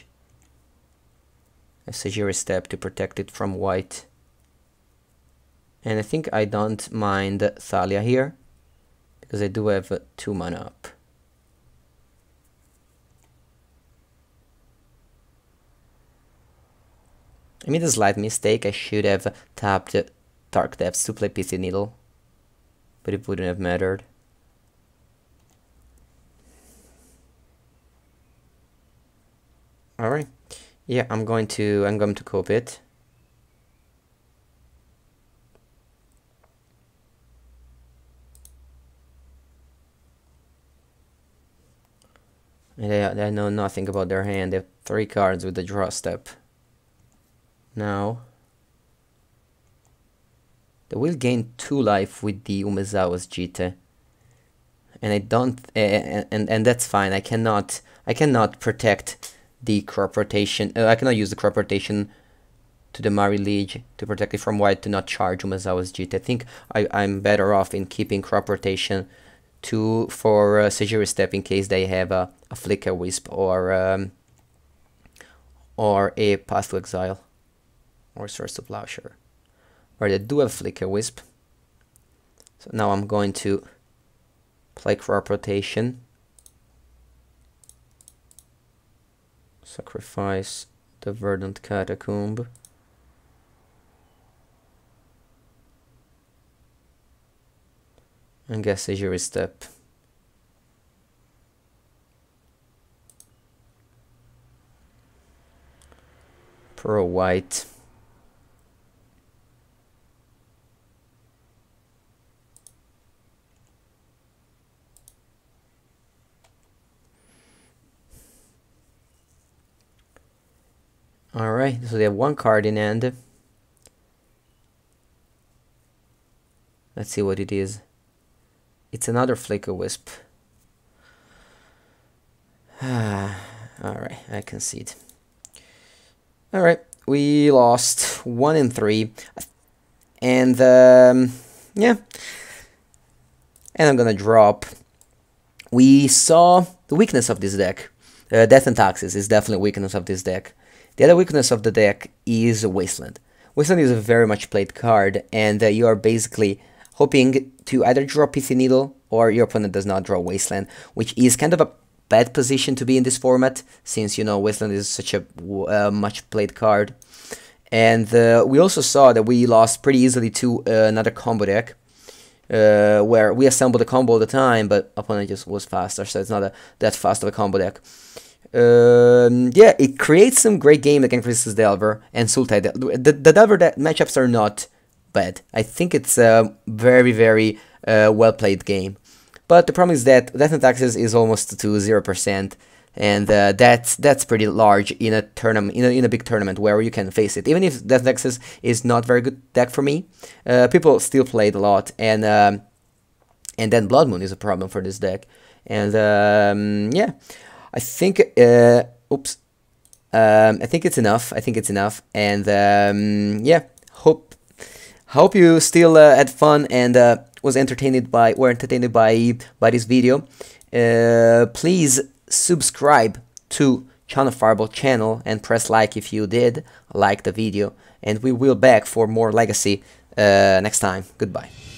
A Sagiri Step to protect it from white. And I think I don't mind Thalia here, because I do have 2 mana up. I made a slight mistake. I should have tapped Dark Depths to play Pithy Needle, but it wouldn't have mattered. All right, yeah, I'm going to cope it. And I know nothing about their hand. They have 3 cards with the draw step. Now they will gain 2 life with the Umezawa's Jite, and I don't, and that's fine. I cannot protect the Crop Rotation. I cannot use the Crop Rotation to the Marit Lage to protect it from white to not charge Umezawa's Jite. I think I'm better off in keeping Crop Rotation for Sagiri Step in case they have a Flicker Wisp or a Path to Exile. Or Source to Plowshare. Or they do have Flicker Wisp. So now I'm going to play Crop Rotation. Sacrifice the Verdant Catacomb. And guess Sagiri Step. Pro white. Alright, so they have 1 card in hand. Let's see what it is. It's another Flicker Wisp. Alright, I concede. Alright, we lost 1 and 3. And, yeah. And I'm gonna drop. We saw the weakness of this deck. Death and Taxes is definitely a weakness of this deck. The other weakness of the deck is Wasteland. Wasteland is a very much played card, and you are basically hoping to either draw Pithy Needle or your opponent does not draw Wasteland, which is kind of a bad position to be in this format, since, you know, Wasteland is such a much played card. And we also saw that we lost pretty easily to another combo deck, where we assembled a combo all the time, but opponent just was faster, so it's not that fast of a combo deck. Yeah, it creates some great game against Chrysalis Delver and Sultai. The Delver matchups are not bad. I think it's a very, very well played game. But the problem is that Death and Taxes is almost to 0%, and that's pretty large in a tournament, in a big tournament where you can face it. Even if Death and Taxes is not very good deck for me, people still play it a lot, and then Blood Moon is a problem for this deck. And yeah. I think, oops, I think it's enough. I think it's enough, and yeah, hope you still had fun and were entertained by this video. Please subscribe to ChannelFireball channel and press like if you did like the video, and we will back for more Legacy next time. Goodbye.